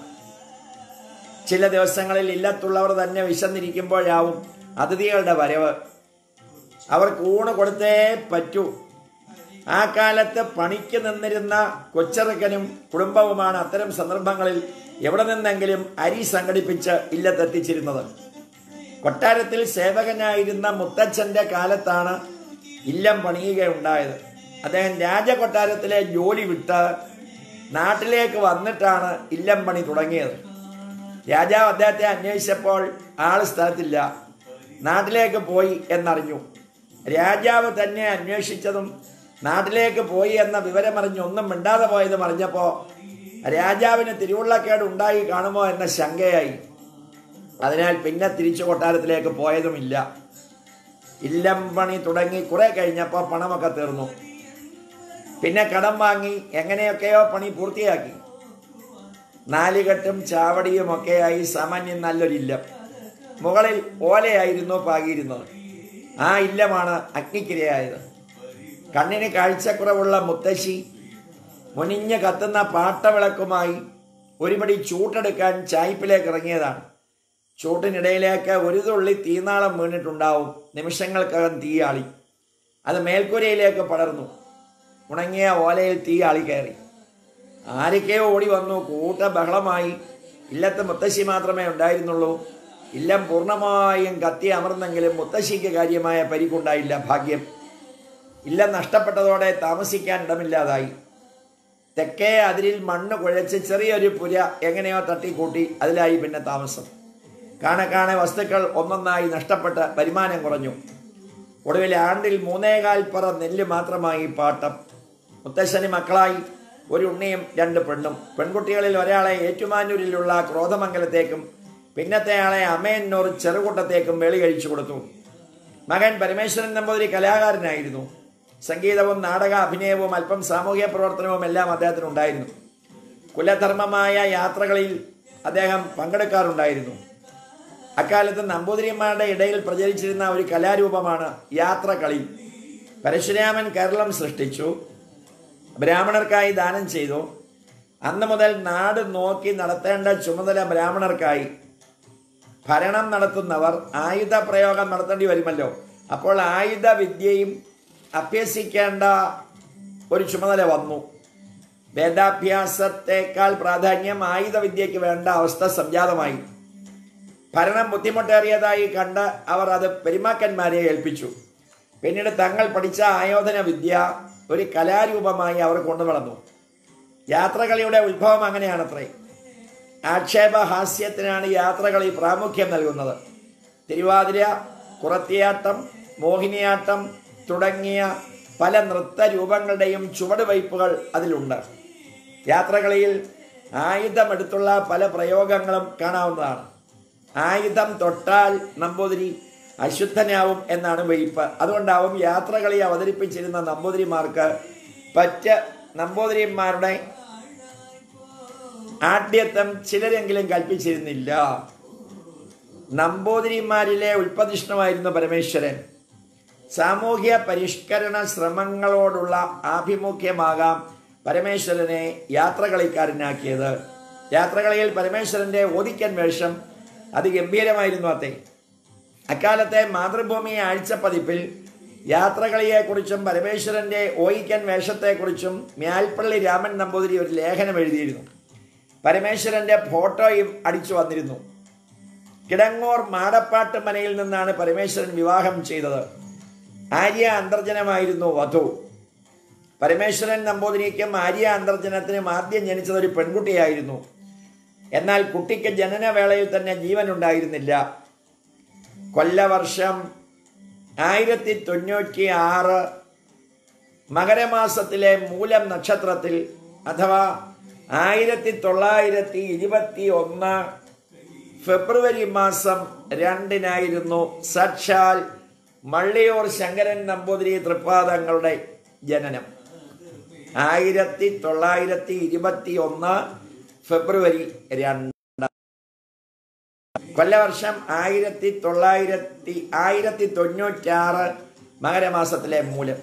ചില ദിവസങ്ങളിൽ ഇല്ലത്തുള്ളവർ തന്നെ വിശന്നിരിക്കുമ്പോഴാവും അതിഥികളുടെ വരവ്. അവർക്ക് ഊണ് കൊടുത്തേ പറ്റൂ. ആ കാലത്ത് പണിക്ക് നിന്നിരുന്ന കൊച്ചെറുക്കനും കുടുംബവുമാണ് അത്തരം സന്ദർഭങ്ങളിൽ എവിടെ നിന്നെങ്കിലും അരി സംഘടിപ്പിച്ച് ഇല്ലത്തെത്തിച്ചിരുന്നത്. കൊട്ടാരത്തിൽ സേവകനായിരുന്ന മുത്തച്ഛൻ്റെ കാലത്താണ് ഇല്ലം പണിയുകയുണ്ടായത്. അദ്ദേഹം രാജകൊട്ടാരത്തിലെ ജോലി വിട്ട് നാട്ടിലേക്ക് വന്നിട്ടാണ് ഇല്ലം പണി തുടങ്ങിയത്. രാജാവ് അദ്ദേഹത്തെ അന്വേഷിച്ചപ്പോൾ ആൾ സ്ഥലത്തില്ല, നാട്ടിലേക്ക് പോയി എന്നറിഞ്ഞു. രാജാവ് തന്നെ അന്വേഷിച്ചതും നാട്ടിലേക്ക് പോയി എന്ന വിവരമറിഞ്ഞ് ഒന്നും മിണ്ടാതെ പോയതും അറിഞ്ഞപ്പോൾ രാജാവിന് തിരുവുള്ളക്കേട് ഉണ്ടായി കാണുമോ എന്ന ശങ്കയായി. അതിനാൽ പിന്നെ തിരിച്ചു കൊട്ടാരത്തിലേക്ക് പോയതുമില്ല. ഇല്ലം പണി തുടങ്ങി കുറെ കഴിഞ്ഞപ്പോൾ പണമൊക്കെ തീർന്നു. പിന്നെ കടം വാങ്ങി എങ്ങനെയൊക്കെയോ പണി പൂർത്തിയാക്കി. നാലുകെട്ടും ചാവടിയും ഒക്കെയായി സാമാന്യം നല്ലൊരില്ലം. മുകളിൽ ഓലയായിരുന്നു പാകിയിരുന്നത്. ആ ഇല്ലമാണ് അഗ്നിക്കിരയായത്. കണ്ണിന് കാഴ്ചക്കുറവുള്ള മുത്തശ്ശി മുനിഞ്ഞ് കത്തുന്ന പാട്ടവിളക്കുമായി ഒരുപടി ചൂട്ടെടുക്കാൻ ചായ്പിലേക്ക് ഇറങ്ങിയതാണ്. ചൂട്ടിനിടയിലേക്ക് ഒരു തുള്ളി തീനാളം വീണിട്ടുണ്ടാവും. നിമിഷങ്ങൾക്കകം തീയാളി. അത് മേൽക്കൂരയിലേക്ക് പടർന്നു. ഉണങ്ങിയ ഓലയിൽ തീയാളി കയറി. ആരൊക്കെയോ ഓടി വന്നു. കൂട്ട ബഹളമായി. ഇല്ലത്ത് മുത്തശ്ശി മാത്രമേ ഉണ്ടായിരുന്നുള്ളൂ. ഇല്ലം പൂർണ്ണമായും കത്തി അമർന്നെങ്കിലും മുത്തശ്ശിക്ക് കാര്യമായ പരിക്കുണ്ടായില്ല. ഭാഗ്യം. ഇല്ലം നഷ്ടപ്പെട്ടതോടെ താമസിക്കാൻ ഇടമില്ലാതായി. തെക്കേ അതിരിൽ മണ്ണ് കുഴച്ച് ചെറിയൊരു പുര എങ്ങനെയോ തട്ടിക്കൂട്ടി അതിലായി പിന്നെ താമസം. കാണെ വസ്തുക്കൾ ഒന്നൊന്നായി നഷ്ടപ്പെട്ട് വരുമാനം കുറഞ്ഞു. ഒടുവിൽ ആണ്ടിൽ 3.25 പറ നെല്ല് മാത്രമായി പാട്ടം. മുത്തശ്ശന് മക്കളായി ഒരു ഉണ്ണിയും 2 പെണ്ണും. പെൺകുട്ടികളിൽ ഒരാളെ ഏറ്റുമാനൂരിലുള്ള ക്രോധമംഗലത്തേക്കും പിന്നത്തെ ആളെ അമയന്നൂർ ചെറുകൂട്ടത്തേക്കും വേളി കഴിച്ചു കൊടുത്തു. മകൻ പരമേശ്വരൻ നമ്പൂതിരി കലാകാരനായിരുന്നു. സംഗീതവും നാടക അഭിനയവും അല്പം സാമൂഹ്യ പ്രവർത്തനവും എല്ലാം അദ്ദേഹത്തിനുണ്ടായിരുന്നു. കുലധർമ്മമായ യാത്രകളിൽ അദ്ദേഹം പങ്കെടുക്കാറുണ്ടായിരുന്നു. അക്കാലത്ത് നമ്പൂതിരിമാരുടെ ഇടയിൽ പ്രചരിച്ചിരുന്ന ഒരു കലാരൂപമാണ് യാത്രകളി. പരശുരാമൻ കേരളം സൃഷ്ടിച്ചു, ബ്രാഹ്മണർക്കായി ദാനം ചെയ്തു. അന്ന് മുതൽ നാട് നോക്കി നടത്തേണ്ട ചുമതല ബ്രാഹ്മണർക്കായി. ഭരണം നടത്തുന്നവർ ആയുധ പ്രയോഗം നടത്തേണ്ടി വരുമല്ലോ. അപ്പോൾ ആയുധ വിദ്യയും അഭ്യസിക്കേണ്ട ഒരു ചുമതല വന്നു. വേദാഭ്യാസത്തെക്കാൾ പ്രാധാന്യം ആയുധ വിദ്യയ്ക്ക് വേണ്ട അവസ്ഥ സംജാതമായി. ഭരണം ബുദ്ധിമുട്ടേറിയതായി കണ്ട് അവർ അത് പെരുമാക്കന്മാരെ ഏൽപ്പിച്ചു. പിന്നീട് തങ്ങൾ പഠിച്ച ആയോധന വിദ്യ ഒരു കലാരൂപമായി അവർ കൊണ്ടുനടന്നു. യാത്രകളിയുടെ ഉത്ഭവം അങ്ങനെയാണത്രേ. ആക്ഷേപഹാസ്യത്തിനാണ് യാത്രകളി പ്രാമുഖ്യം നൽകുന്നത്. തിരുവാതിര, കുറത്തിയാട്ടം, മോഹിനിയാട്ടം തുടങ്ങിയ പല നൃത്തരൂപങ്ങളുടെയും ചുവടുവയ്പ്പുകൾ അതിലുണ്ട്. യാത്രകളിയിൽ ആയുധമെടുത്തുള്ള പല പ്രയോഗങ്ങളും കാണാവുന്നതാണ്. ആയുധം തൊട്ടാൽ നമ്പൂതിരി അശുദ്ധനാവും എന്നാണ് വയ്പ്പ്. അതുകൊണ്ടാവും യാത്രകളി അവതരിപ്പിച്ചിരുന്ന നമ്പൂതിരിമാർക്ക് നമ്പൂതിരിമാരുടെ ആഢ്യത്വം ചിലരെങ്കിലും കൽപ്പിച്ചിരുന്നില്ല. നമ്പൂതിരിമാരിലെ ഉൽപ്പതിഷ്ണുമായിരുന്നു പരമേശ്വരൻ. സാമൂഹ്യ പരിഷ്കരണ ശ്രമങ്ങളോടുള്ള ആഭിമുഖ്യമാകാം പരമേശ്വരനെ യാത്രകളിക്കാരനാക്കിയത്. യാത്രകളിയിൽ പരമേശ്വരന്റെ ഓദിക്കൻ വേഷം അതിഗംഭീരമായിരുന്നു. അക്കാലത്തെ മാതൃഭൂമി ആഴ്ചപ്പതിപ്പിൽ യാത്രകളിയെക്കുറിച്ചും പരമേശ്വരന്റെ ഓയിക്കൻ വേഷത്തെക്കുറിച്ചും മ്യാൽപ്പള്ളി രാമൻ നമ്പൂതിരി ഒരു ലേഖനം എഴുതിയിരുന്നു. പരമേശ്വരന്റെ ഫോട്ടോയും അടിച്ചു വന്നിരുന്നു. കിടങ്ങൂർ മാടപ്പാട്ട് മനയിൽ നിന്നാണ് പരമേശ്വരൻ വിവാഹം ചെയ്തത്. ആര്യ അന്തർജനമായിരുന്നു വധു. പരമേശ്വരൻ നമ്പൂതിരിക്കും ആര്യ അന്തർജനത്തിനും ആദ്യം ജനിച്ചത് ഒരു പെൺകുട്ടിയായിരുന്നു. എന്നാൽ കുട്ടിക്ക് ജനനവേളയിൽ തന്നെ ജീവനുണ്ടായിരുന്നില്ല. കൊല്ലവർഷം 1096 മകരമാസത്തിലെ മൂലം നക്ഷത്രത്തിൽ അഥവാ 1921 ഫെബ്രുവരി മാസം 2-നായിരുന്നു സാക്ഷാൽ മള്ളിയൂർ ശങ്കരൻ നമ്പൂതിരി തൃപ്പാദങ്ങളുടെ ജനനം. 1921 ഫെബ്രുവരി 2. കൊല്ലവർഷം 1096 മകരമാസത്തിലെ മൂലം.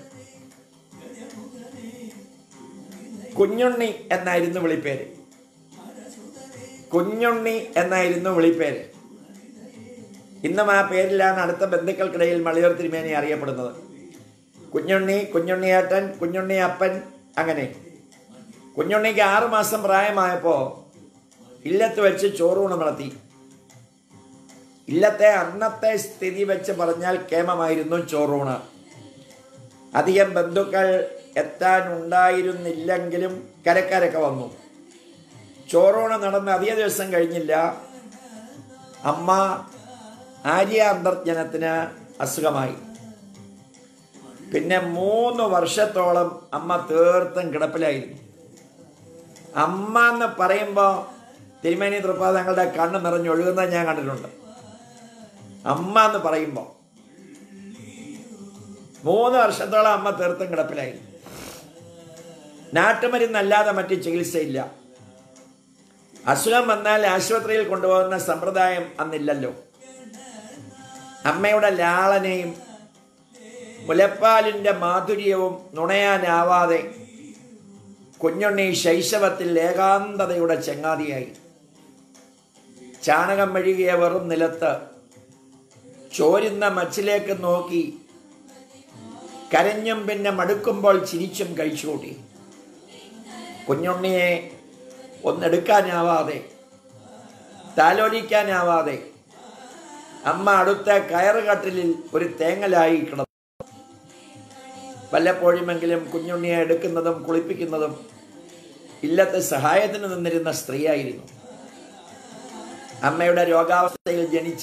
കുഞ്ഞുണ്ണി എന്നായിരുന്നു വിളിപ്പേര്. കുഞ്ഞുണ്ണി എന്നായിരുന്നു വിളിപ്പേര്. ഇന്നും ആ പേരിലാണ് അടുത്ത ബന്ധുക്കൾക്കിടയിൽ മള്ളിയൂർ തിരുമേനി അറിയപ്പെടുന്നത്. കുഞ്ഞുണ്ണി, കുഞ്ഞുണ്ണിയേട്ടൻ, കുഞ്ഞുണ്ണി അപ്പൻ. അങ്ങനെ കുഞ്ഞുണ്ണിക്ക് 6 മാസം പ്രായമായപ്പോൾ ഇല്ലത്ത് വെച്ച് ചോറൂണ് നടത്തി. ഇല്ലത്തെ അന്നത്തെ സ്ഥിതി വെച്ച് പറഞ്ഞാൽ കേമമായിരുന്നു ചോറൂണ്. അധികം ബന്ധുക്കൾ എത്താനുണ്ടായിരുന്നില്ലെങ്കിലും കരക്കാരൊക്കെ വന്നു. ചോറൂണ് നടന്ന് അധിക ദിവസം കഴിഞ്ഞില്ല, അമ്മ ആര്യ അന്തർജനത്തിന് അസുഖമായി. പിന്നെ 3 വർഷത്തോളം അമ്മ തീർത്തും കിടപ്പിലായിരുന്നു. അമ്മ എന്ന് പറയുമ്പോൾ തിരുമേനി തൃപ്പാദങ്ങളുടെ കണ്ണ് നിറഞ്ഞൊഴുകുന്നത് ഞാൻ കണ്ടിട്ടുണ്ട്. അമ്മ എന്ന് പറയുമ്പോൾ 3 വർഷത്തോളം അമ്മ തീർത്തും കിടപ്പിലായി. നാട്ടുമരുന്നല്ലാതെ മറ്റ് ചികിത്സയില്ല. അസുഖം വന്നാൽ ആശുപത്രിയിൽ കൊണ്ടുപോകുന്ന സമ്പ്രദായം അന്നില്ലല്ലോ. അമ്മയുടെ ലാളനയും മുലപ്പാലിൻ്റെ മാധുര്യവും നുണയാനാവാതെ കുഞ്ഞുണ്ണി ശൈശവത്തിൽ ഏകാന്തതയുടെ ചങ്ങാതിയായി. ചാണകം മെഴുകിയ വെറും നിലത്ത് ചോരുന്ന മച്ചിലേക്ക് നോക്കി കരഞ്ഞും പിന്നെ മടുക്കുമ്പോൾ ചിരിച്ചും കഴിച്ചുകൂട്ടി. കുഞ്ഞുണ്ണിയെ ഒന്നെടുക്കാനാവാതെ, താലോലിക്കാനാവാതെ അമ്മ അടുത്ത കയറുകട്ടിലിൽ ഒരു തേങ്ങലായി കിടന്നു. വല്ലപ്പോഴുമെങ്കിലും കുഞ്ഞുണ്ണിയെ എടുക്കുന്നതും കുളിപ്പിക്കുന്നതും ഇല്ലത്തെ സഹായത്തിന് നിന്നിരുന്ന സ്ത്രീയായിരുന്നു. അമ്മയുടെ രോഗാവസ്ഥയിൽ ജനിച്ച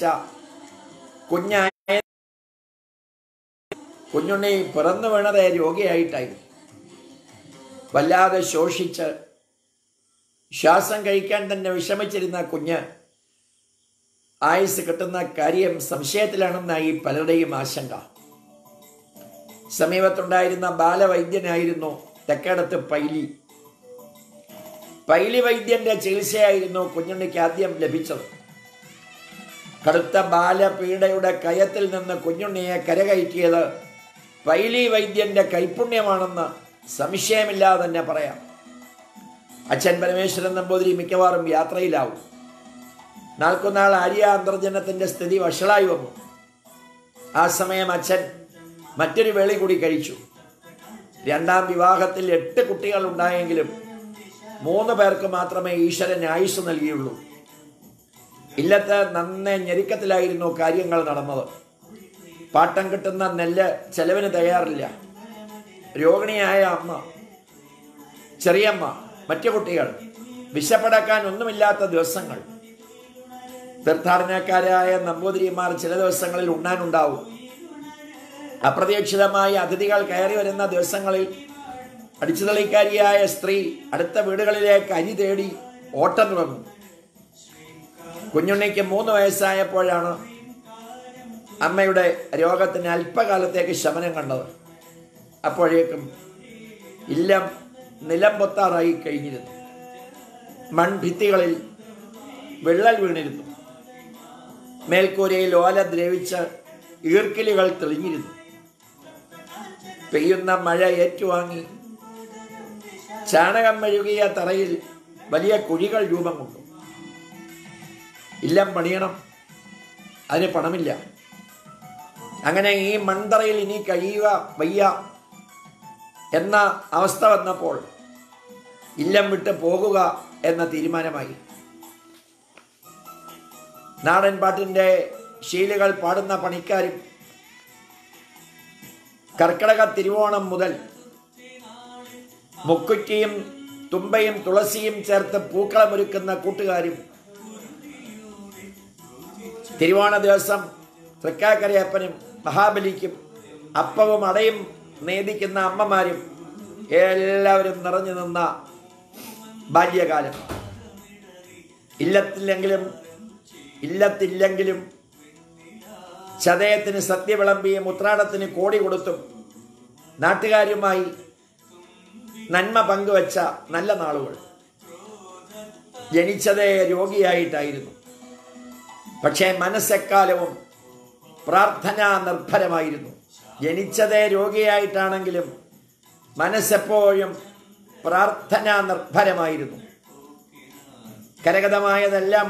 കുഞ്ഞുണ്ണി പിറന്നു വീണത് രോഗിയായിട്ടായിരുന്നു. വല്ലാതെ ശോഷിച്ച് ശ്വാസം കഴിക്കാൻ തന്നെ വിഷമിച്ചിരുന്ന കുഞ്ഞ് ആയുസ് കിട്ടുന്ന കാര്യം സംശയത്തിലാണെന്നായി പലരുടെയും ആശങ്ക. സമീപത്തുണ്ടായിരുന്ന ബാലവൈദ്യനായിരുന്നു തെക്കേടത്ത് പൈലി. പൈലി വൈദ്യന്റെ ചികിത്സയായിരുന്നു കുഞ്ഞുണ്ണിക്ക് ആദ്യം ലഭിച്ചത്. കടുത്ത ബാലപീഡയുടെ കയത്തിൽ നിന്ന് കുഞ്ഞുണ്ണിയെ കരകയറ്റിയത് പൈലി വൈദ്യന്റെ കൈപുണ്യമാണെന്ന് സംശയമില്ലാതെ തന്നെ പറയാം. അച്ഛൻ പരമേശ്വരൻ നമ്പൂതിരി മിക്കവാറും യാത്രയിലാവും. നാൾക്കുനാൾ ആര്യ അന്തർജനത്തിന്റെ സ്ഥിതി വഷളായി വന്നു. ആ സമയം അച്ഛൻ മറ്റൊരു വേളി കൂടി കഴിച്ചു. രണ്ടാം വിവാഹത്തിൽ 8 കുട്ടികൾ ഉണ്ടായെങ്കിലും 3 പേർക്ക് മാത്രമേ ഈശ്വരൻ ആയുസ് നൽകിയുള്ളൂ. ഇല്ലത്ത് നന്നേ ഞെരുക്കത്തിലായിരുന്നു കാര്യങ്ങൾ നടന്നത്. പാട്ടം കിട്ടുന്ന നെല്ല് ചെലവിന് തയ്യാറില്ല. രോഗിണിയായ അമ്മ, ചെറിയമ്മ, മറ്റു കുട്ടികൾ, വിശപ്പടക്കാൻ ഒന്നുമില്ലാത്ത ദിവസങ്ങൾ. തീർത്ഥാടനക്കാരായ നമ്പൂതിരിമാർ ചില ദിവസങ്ങളിൽ ഉണ്ണാനുണ്ടാവും. അപ്രതീക്ഷിതമായി അതിഥികൾ കയറി വരുന്ന ദിവസങ്ങളിൽ അടിച്ചുതളിക്കാരിയായ സ്ത്രീ അടുത്ത വീടുകളിലേക്ക് അരി തേടി ഓട്ടം തുടങ്ങും. കുഞ്ഞുണ്ണിക്ക് 3 വയസ്സായപ്പോഴാണ് അമ്മയുടെ രോഗത്തിന് അല്പകാലത്തേക്ക് ശമനം കണ്ടത്. അപ്പോഴേക്കും ഇല്ലം നിലം പൊത്താറായി കഴിഞ്ഞിരുന്നു. മൺഭിത്തികളിൽ വിള്ളൽ വീണിരുന്നു. മേൽക്കൂരയിൽ ഓല ദ്രവിച്ച് ഈർക്കിലുകൾ തെളിഞ്ഞിരുന്നു. പെയ്യുന്ന മഴ ഏറ്റുവാങ്ങി ചാണകം മെഴുകിയ തറയിൽ വലിയ കുഴികൾ രൂപം കൊണ്ടു. ഇല്ലം പണിയണം, അതിന് പണമില്ല. അങ്ങനെ ഈ മൺതറയിൽ ഇനി കഴിയുക വയ്യ എന്ന അവസ്ഥ വന്നപ്പോൾ ഇല്ലം വിട്ട് പോകുക എന്ന തീരുമാനമായി. നാടൻ പാട്ടിൻ്റെ ശീലുകൾ പാടുന്ന പണിക്കാരും കർക്കിടക തിരുവോണം മുതൽ മുക്കുറ്റിയും തുമ്പയും തുളസിയും ചേർത്ത് പൂക്കളമൊരുക്കുന്ന കൂട്ടുകാരും തിരുവോണ ദിവസം തൃക്കാക്കരയപ്പനും മഹാബലിക്കും അപ്പവും അടയും നേദിക്കുന്ന അമ്മമാരും എല്ലാവരും നിറഞ്ഞു നിന്ന ബാല്യകാലം. ഇല്ലത്തില്ലെങ്കിലും ചതയത്തിന് സദ്യ വിളമ്പിയും ഉത്രാടത്തിന് കോടി കൊടുത്തും നാട്ടുകാരുമായി നന്മ പങ്കുവച്ച നല്ല നാളുകൾ. ജനിച്ചതേ രോഗിയായിട്ടായിരുന്നു. പക്ഷേ മനസ്സെക്കാലവും പ്രാർത്ഥനാ നിർഭരമായിരുന്നു. ജനിച്ചതേ രോഗിയായിട്ടാണെങ്കിലും മനസ്സെപ്പോഴും പ്രാർത്ഥനാ നിർഭരമായിരുന്നു. കരഗതമായതെല്ലാം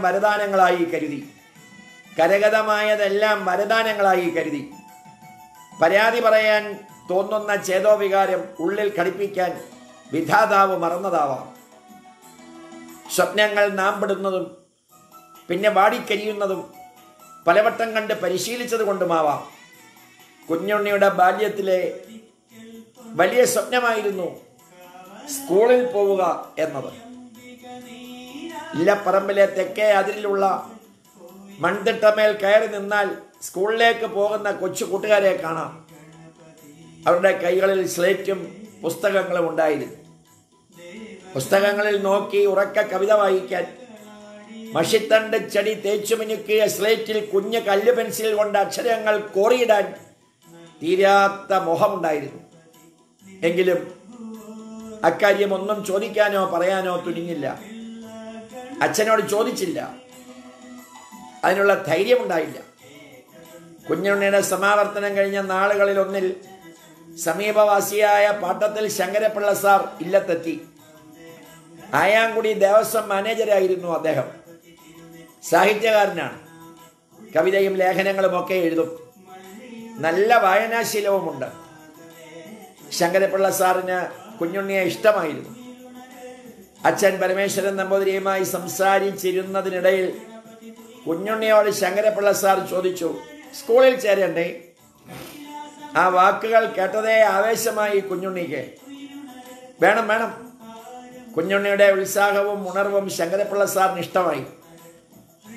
വരദാനങ്ങളായി കരുതി പരാതി പറയാൻ തോന്നുന്ന ചേതോവികാരം ഉള്ളിൽ ഘടിപ്പിക്കാൻ വിധാതാവ് മറന്നതാവാം. സ്വപ്നങ്ങൾ നാമ്പെടുന്നതും പിന്നെ വാടിക്കരിയുന്നതും പലവട്ടം കണ്ട് പരിശീലിച്ചത് കൊണ്ടുമാവാം. കുഞ്ഞുണ്ണിയുടെ ബാല്യത്തിലെ വലിയ സ്വപ്നമായിരുന്നു സ്കൂളിൽ പോവുക എന്നത്. ഇല്ലപ്പറമ്പിലെ തെക്കേ അതിരിലുള്ള മൺതിട്ടമേൽ കയറി നിന്നാൽ സ്കൂളിലേക്ക് പോകുന്ന കൊച്ചു കൂട്ടുകാരെ കാണാം. അവരുടെ കൈകളിൽ സ്ലേറ്റും പുസ്തകങ്ങളും ഉണ്ടായിരുന്നു. പുസ്തകങ്ങളിൽ നോക്കി ഉറക്ക കവിത വായിക്കാൻ, മഷിത്തണ്ട് ചെടി തേച്ചു മിനുക്കിയ സ്ലേറ്റിൽ കുഞ്ഞ് കല്ല് പെൻസിൽ കൊണ്ട് അക്ഷരങ്ങൾ കോറിയിടാൻ തീരാത്ത മോഹമുണ്ടായിരുന്നു. എങ്കിലും അക്കാര്യം ഒന്നും ചോദിക്കാനോ പറയാനോ തുനിഞ്ഞില്ല. അച്ഛനോട് ചോദിച്ചില്ല. അതിനുള്ള ധൈര്യമുണ്ടായില്ല. കുഞ്ഞുണ്ണിയുടെ സമാവർത്തനം കഴിഞ്ഞ നാളുകളിൽ ഒന്നിൽ സമീപവാസിയായ പാട്ടത്തിൽ ശങ്കരപ്പിള്ള സാർ ഇല്ലത്തെത്തി. ആയാങ്കുടി ദേവസ്വം മാനേജരായിരുന്നു അദ്ദേഹം. സാഹിത്യകാരനാണ്. കവിതയും ലേഖനങ്ങളും ഒക്കെ എഴുതും. നല്ല വായനാശീലവുമുണ്ട്. ശങ്കരപ്പിള്ള സാറിന് കുഞ്ഞുണ്ണിയെ ഇഷ്ടമായിരുന്നു. അച്ഛൻ പരമേശ്വരൻ നമ്പൂതിരിയുമായി സംസാരിച്ചിരുന്നതിനിടയിൽ കുഞ്ഞുണ്ണിയോട് ശങ്കരപ്പിള്ള സാർ ചോദിച്ചു, സ്കൂളിൽ ചേരണ്ടേ? ആ വാക്കുകൾ കേട്ടതേ ആവേശമായി കുഞ്ഞുണ്ണിക്ക്. വേണം. കുഞ്ഞുണ്ണിയുടെ ഉത്സാഹവും ഉണർവും ശങ്കരപ്പിള്ള സാറിന് ഇഷ്ടമായി.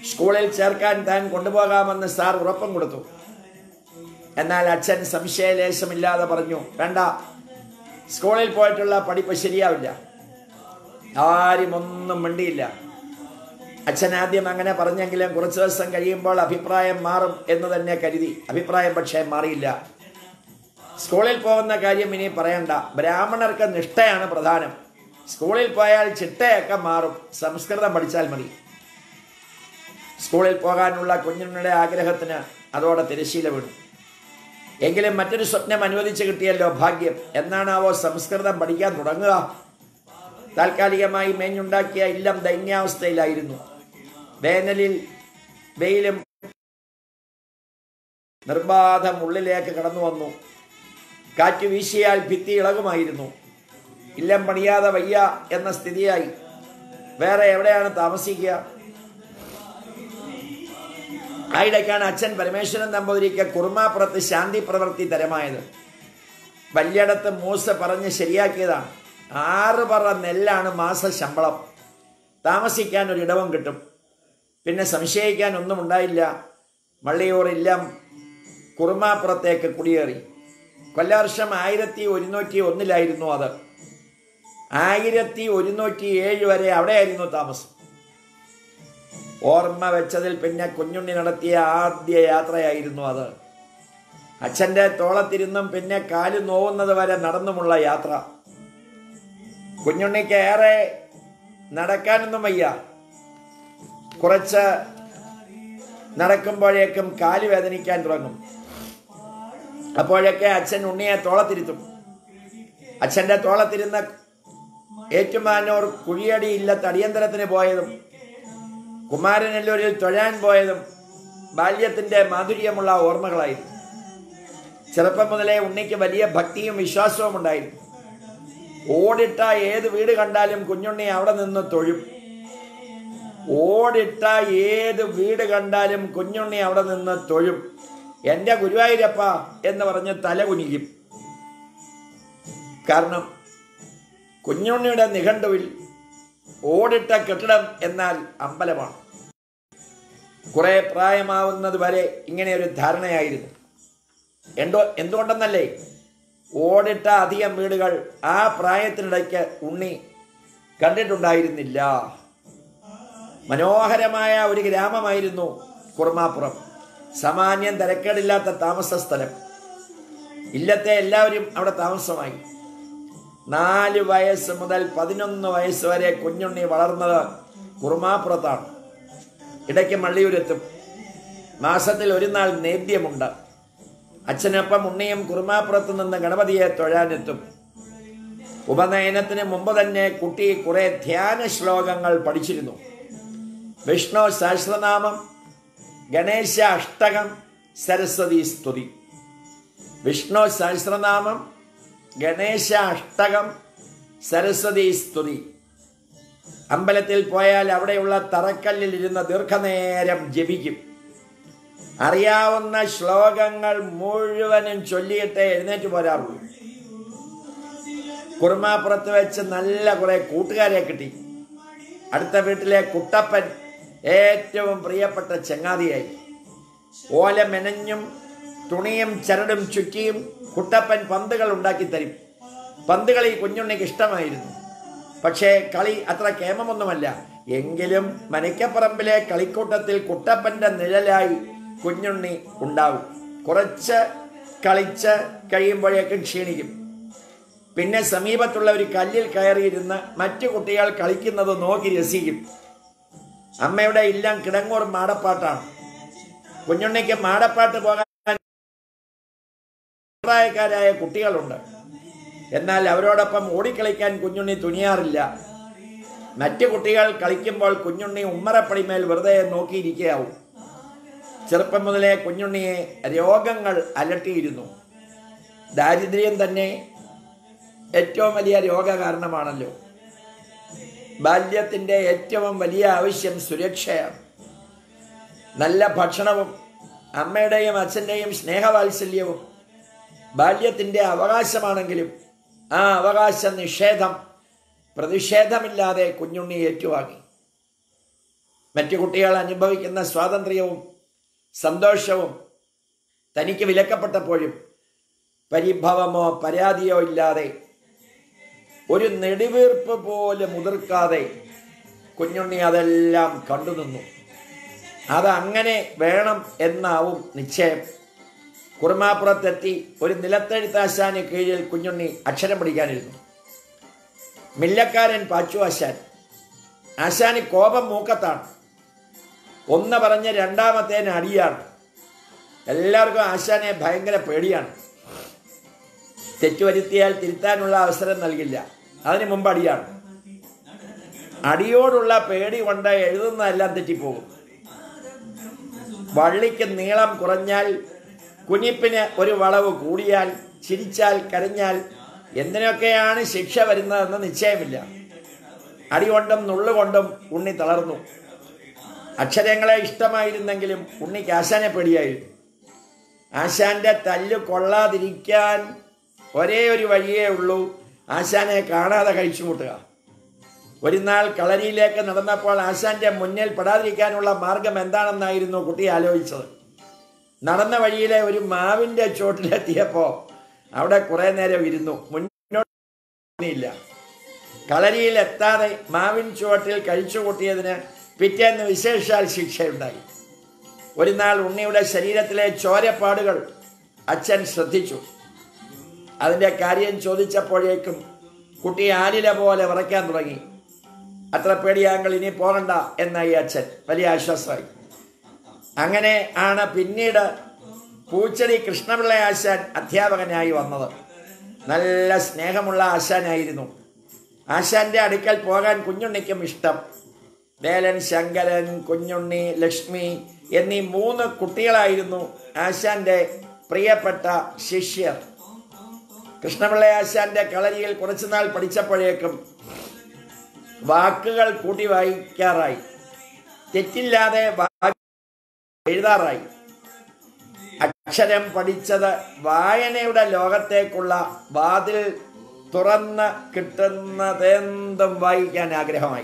സ്കൂളിൽ ചേർക്കാൻ താൻ കൊണ്ടുപോകാമെന്ന് സാർ ഉറപ്പും കൊടുത്തു. എന്നാൽ അച്ഛൻ സംശയലേശമില്ലാതെ പറഞ്ഞു, വേണ്ട, സ്കൂളിൽ പോയിട്ടുള്ള പഠിപ്പ് ശരിയാവില്ല. ആരും ഒന്നും മിണ്ടിയില്ല. അച്ഛൻ ആദ്യം അങ്ങനെ പറഞ്ഞെങ്കിലും കുറച്ചു ദിവസം കഴിയുമ്പോൾ അഭിപ്രായം മാറും എന്ന് തന്നെ കരുതി. അഭിപ്രായം പക്ഷേ മാറിയില്ല. സ്കൂളിൽ പോകുന്ന കാര്യം ഇനി പറയണ്ട. ബ്രാഹ്മണർക്ക് നിഷ്ഠയാണ് പ്രധാനം. സ്കൂളിൽ പോയാൽ ചിട്ടയൊക്കെ മാറും. സംസ്കൃതം പഠിച്ചാൽ മതി. സ്കൂളിൽ പോകാനുള്ള കുഞ്ഞുങ്ങളുടെ ആഗ്രഹത്തിന് അതോടെ തിരശ്ശീല വീണു. എങ്കിലും മറ്റൊരു സ്വപ്നം അനുവദിച്ചു കിട്ടിയല്ലോ, ഭാഗ്യം. എന്നാണാവോ സംസ്കൃതം പഠിക്കാൻ തുടങ്ങുക? താൽക്കാലികമായി മേഞ്ഞുണ്ടാക്കിയ ഇല്ലം ദൈന്യാവസ്ഥയിലായിരുന്നു. വേനലിൽ വെയിലും നിർബാധം ഉള്ളിലേക്ക് കടന്നു വന്നു. കാറ്റ് വീശിയാൽ ഭിത്തി ഇളകുമായിരുന്നു. ഇല്ലം പണിയാതെ വയ്യ എന്ന സ്ഥിതിയായി. വേറെ എവിടെയാണ് താമസിക്കുക? ആയിടയ്ക്കാണ് അച്ഛൻ പരമേശ്വരൻ നമ്പൂതിരിക്ക് കുറുമാപ്പുറത്ത് ശാന്തി പ്രവൃത്തി തരമായത്. വല്യടത്ത് മൂസ് പറഞ്ഞ് ശരിയാക്കിയതാണ്. 6 പറ നെല്ലാണ് മാസ ശമ്പളം. താമസിക്കാൻ ഒരിടവും കിട്ടും. പിന്നെ സംശയിക്കാൻ ഒന്നും ഉണ്ടായില്ല. വള്ളിയൂർ ഇല്ലം കുറുമാപ്പുറത്തേക്ക് കുടിയേറി. കൊല്ലവർഷം 1101 അത്. 1107 വരെ അവിടെയായിരുന്നു താമസം. ഓർമ്മ വെച്ചതിൽ പിന്നെ കുഞ്ഞുണ്ണി നടത്തിയ ആദ്യ യാത്രയായിരുന്നു അത്. അച്ഛൻ്റെ തോളത്തിരുന്നും പിന്നെ കാല് നോവുന്നത് വരെ നടന്നുമുള്ള യാത്ര. കുഞ്ഞുണ്ണിക്ക് ഏറെ നടക്കാനൊന്നും വയ്യ. കുറച്ച് നടക്കുമ്പോഴേക്കും കാല് വേദനിക്കാൻ തുടങ്ങും. അപ്പോഴൊക്കെ അച്ഛൻ ഉണ്ണിയെ തോളത്തിരുത്തും. അച്ഛൻ്റെ തോളത്തിരുന്ന ഏറ്റുമാനൂർ കുഴിയടി ഇല്ലത്ത് അടിയന്തരത്തിന് പോയതും കുമാരനെല്ലൂരിൽ തൊഴാൻ പോയതും ബാല്യത്തിൻ്റെ മാധുര്യമുള്ള ഓർമ്മകളായിരുന്നു. ചെറുപ്പം മുതലേ ഉണ്ണിക്ക് വലിയ ഭക്തിയും വിശ്വാസവും ഉണ്ടായിരുന്നു. ഓടിട്ട ഏത് വീട് കണ്ടാലും കുഞ്ഞുണ്ണി അവിടെ നിന്ന് തൊഴും. ഓടിട്ട ഏത് വീട് കണ്ടാലും കുഞ്ഞുണ്ണി അവിടെ നിന്ന് തൊഴും. എൻ്റെ ഗുരുവായൂരപ്പ എന്ന് പറഞ്ഞ് തല കുനിക്കും. കാരണം കുഞ്ഞുണ്ണിയുടെ നിഘണ്ടുവിൽ ഓടിട്ട കെട്ടിടം എന്നാൽ അമ്പലമാണ്. കുറെ പ്രായമാവുന്നത് വരെ ഇങ്ങനെ ഒരു ധാരണയായിരുന്നു. എന്തുകൊണ്ടെന്നല്ലേ, ഓടിട്ട അധികം വീടുകൾ ആ പ്രായത്തിനിടയ്ക്ക് ഉണ്ണി കണ്ടിട്ടുണ്ടായിരുന്നില്ല. മനോഹരമായ ഒരു ഗ്രാമമായിരുന്നു കുറുമാപ്പുറം. സാമാന്യം തിരക്കേടില്ലാത്ത താമസ സ്ഥലം. ഇല്ലത്തെ എല്ലാവരും അവിടെ താമസമായി. 4 വയസ്സ് മുതൽ 11 വയസ്സ് വരെ കുഞ്ഞുണ്ണി വളർന്നത് കുറുമാപ്പുറത്താണ്. ഇടയ്ക്ക് മള്ളിയൂരെത്തും. മാസത്തിൽ ഒരു നാൾ നേദ്യമുണ്ട്. അച്ഛനൊപ്പം ഉണ്ണിയും കുറുമാപ്പുറത്ത് നിന്ന് ഗണപതിയെ തൊഴാനെത്തും. ഉപനയനത്തിന് മുമ്പ് തന്നെ കുട്ടി കുറെ ധ്യാന ശ്ലോകങ്ങൾ പഠിച്ചിരുന്നു. വിഷ്ണു സഹസ്രനാമം, ഗണേശ അഷ്ടകം, സരസ്വതി സ്തുതി. വിഷ്ണു സഹസ്രനാമം, ഗണേശ അഷ്ടകം, സരസ്വതി സ്തുതി. അമ്പലത്തിൽ പോയാൽ അവിടെയുള്ള തറക്കല്ലിൽ ഇരുന്ന് ദീർഘനേരം ജപിക്കും. അറിയാവുന്ന ശ്ലോകങ്ങൾ മുഴുവനും ചൊല്ലിയിട്ടേ എഴുന്നേറ്റ് പോരാറുള്ളൂ. കുറുമാപ്പുറത്ത് വെച്ച് നല്ല കുറെ കൂട്ടുകാരെ കിട്ടി. അടുത്ത വീട്ടിലെ കുട്ടപ്പൻ ഏറ്റവും പ്രിയപ്പെട്ട ചങ്ങാതിയായി. ഓല മെനഞ്ഞും തുണിയും ചരടും ചുറ്റിയും കുട്ടപ്പൻ പന്തുകൾ ഉണ്ടാക്കി തരും. പന്തുകളി കുഞ്ഞുണ്ണിക്ക് ഇഷ്ടമായിരുന്നു. പക്ഷേ കളി അത്ര കേമമൊന്നുമല്ല. എങ്കിലും മനയ്ക്കപ്പറമ്പിലെ കളിക്കൂട്ടത്തിൽ കുട്ടപ്പൻ്റെ നിഴലായി കുഞ്ഞുണ്ണി ഉണ്ടാവും. കുറച്ച് കളിച്ച് കഴിയുമ്പോഴേക്കും ക്ഷീണിക്കും. പിന്നെ സമീപത്തുള്ള ഒരു കല്ലിൽ കയറിയിരുന്ന് മറ്റു കുട്ടികൾ കളിക്കുന്നത് നോക്കി രസിക്കും. അമ്മയുടെ ഇല്ലം കിടങ്ങൂർ മാടപ്പാട്ടാണ്. കുഞ്ഞുണ്ണിക്ക് മാടപ്പാട്ട് പോകാൻ പ്രായക്കാരായ കുട്ടികളുണ്ട്. എന്നാൽ അവരോടൊപ്പം ഓടിക്കളിക്കാൻ കുഞ്ഞുണ്ണി തുനിയാറില്ല. മറ്റു കുട്ടികൾ കളിക്കുമ്പോൾ കുഞ്ഞുണ്ണി ഉമ്മറപ്പടിമേൽ വെറുതെ നോക്കിയിരിക്കുകയാവും. ചെറുപ്പം മുതലേ കുഞ്ഞുണ്ണിയെ രോഗങ്ങൾ അലട്ടിയിരുന്നു. ദാരിദ്ര്യം തന്നെ ഏറ്റവും വലിയ രോഗകാരണമാണല്ലോ. ബാല്യത്തിൻ്റെ ഏറ്റവും വലിയ ആവശ്യം സുരക്ഷയാണ്. നല്ല ഭക്ഷണവും അമ്മയുടെയും അച്ഛൻ്റെയും സ്നേഹവാത്സല്യവും ബാല്യത്തിൻ്റെ അവകാശമാണെങ്കിലും ആ അവകാശ നിഷേധം പ്രതിഷേധമില്ലാതെ കുഞ്ഞുണ്ണി ഏറ്റുവാങ്ങി. മറ്റു കുട്ടികൾ അനുഭവിക്കുന്ന സ്വാതന്ത്ര്യവും സന്തോഷവും തനിക്ക് വിലക്കപ്പെട്ടപ്പോഴും പരിഭവമോ പരാതിയോ ഇല്ലാതെ ഒരു നെടുവീർപ്പ് പോലെ മുതിർക്കാതെ കുഞ്ഞുണ്ണി അതെല്ലാം കണ്ടുനിന്നു. അതങ്ങനെ വേണം എന്നാവും നിശ്ചയം. കുറുമാപ്പുറത്തെത്തി ഒരു നിലത്തെഴുത്താശാന് കീഴിൽ കുഞ്ഞുണ്ണി അക്ഷരം പഠിക്കാനിരുന്നു. മില്ലക്കാരൻ പാച്ചു ആശാൻ. ആശാന് കോപം മൂക്കത്താണ്. ഒന്ന് പറഞ്ഞ് രണ്ടാമത്തേന് അടിയാണ്. എല്ലാവർക്കും ആശാനെ ഭയങ്കര പേടിയാണ്. തെറ്റുവരുത്തിയാൽ തിരുത്താനുള്ള അവസരം നൽകില്ല. അതിനു മുമ്പ് അടിയാണ്. അടിയോടുള്ള പേടി കൊണ്ട് എഴുതുന്നതെല്ലാം തെറ്റിപ്പോകും. വള്ളിക്ക് നീളം കുറഞ്ഞാൽ, കുനിപ്പിന് ഒരു വളവ് കൂടിയാൽ, ചിരിച്ചാൽ കരഞ്ഞാൽ എന്തിനൊക്കെയാണ് ശിക്ഷ വരുന്നതെന്ന് നിശ്ചയമില്ല. അടികൊണ്ടും നുള്ളുകൊണ്ടും ഉണ്ണി തളർന്നു. അക്ഷരങ്ങളെ ഇഷ്ടമായിരുന്നെങ്കിലും ഉണ്ണിക്ക് ആശാനെ പേടിയായിരുന്നു. ആശാന്റെ തല്ല് കൊള്ളാതിരിക്കാൻ ഒരേ ഒരു വഴിയേ ഉള്ളൂ, ആശാനെ കാണാതെ കഴിച്ചുമുട്ടുക. ഒരു നാൾ കളരിയിലേക്ക് നടന്നപ്പോൾ ആശാന്റെ മുന്നിൽ പെടാതിരിക്കാനുള്ള മാർഗം എന്താണെന്നായിരുന്നു കുട്ടി ആലോചിച്ചത്. നടന്ന വഴിയിലെ ഒരു മാവിന്റെ ചോട്ടിലെത്തിയപ്പോൾ അവിടെ കുറെ നേരം ഇരുന്നു. മുന്നോട്ടില്ല. കളരിയിൽ എത്താതെ മാവിൻ ചുവട്ടിൽ കഴിച്ചുകൂട്ടിയതിന് പിറ്റേന്ന് വിശേഷാൽ ശിക്ഷയുണ്ടായി. ഒരു നാൾ ഉണ്ണിയുടെ ശരീരത്തിലെ ചോരപ്പാടുകൾ അച്ഛൻ ശ്രദ്ധിച്ചു. അതിൻ്റെ കാര്യം ചോദിച്ചപ്പോഴേക്കും കുട്ടി ആലില പോലെ വിറയ്ക്കാൻ തുടങ്ങി. അത്ര പേടിയാങ്കൾ ഇനി പോകണ്ട എന്നായി അച്ഛൻ. വലിയ ആശ്വാസമായി. അങ്ങനെ ആണ് പിന്നീട് പൂച്ചെടി കൃഷ്ണപിള്ള ആശാൻ അധ്യാപകനായി വന്നത്. നല്ല സ്നേഹമുള്ള ആശാനായിരുന്നു. ആശാന്റെ അടുക്കൽ പോകാൻ കുഞ്ഞുണ്ണിക്കും ഇഷ്ടം. വേലൻ, ശങ്കരൻ, കുഞ്ഞുണ്ണി, ലക്ഷ്മി എന്നീ 3 കുട്ടികളായിരുന്നു ആശാന്റെ പ്രിയപ്പെട്ട ശിഷ്യർ. കൃഷ്ണപിള്ള ആശാന്റെ കളരിയിൽ കുറച്ചുനാൾ പഠിച്ചപ്പോഴേക്കും വാക്കുകൾ കൂട്ടി വായിക്കാറായി. തെറ്റില്ലാതെ എഴുതാറായി. അക്ഷരം പഠിച്ചത് വായനയുടെ ലോകത്തേക്കുള്ള വാതിൽ തുറന്ന് കിട്ടുന്നതെന്തും വായിക്കാൻ ആഗ്രഹമായി.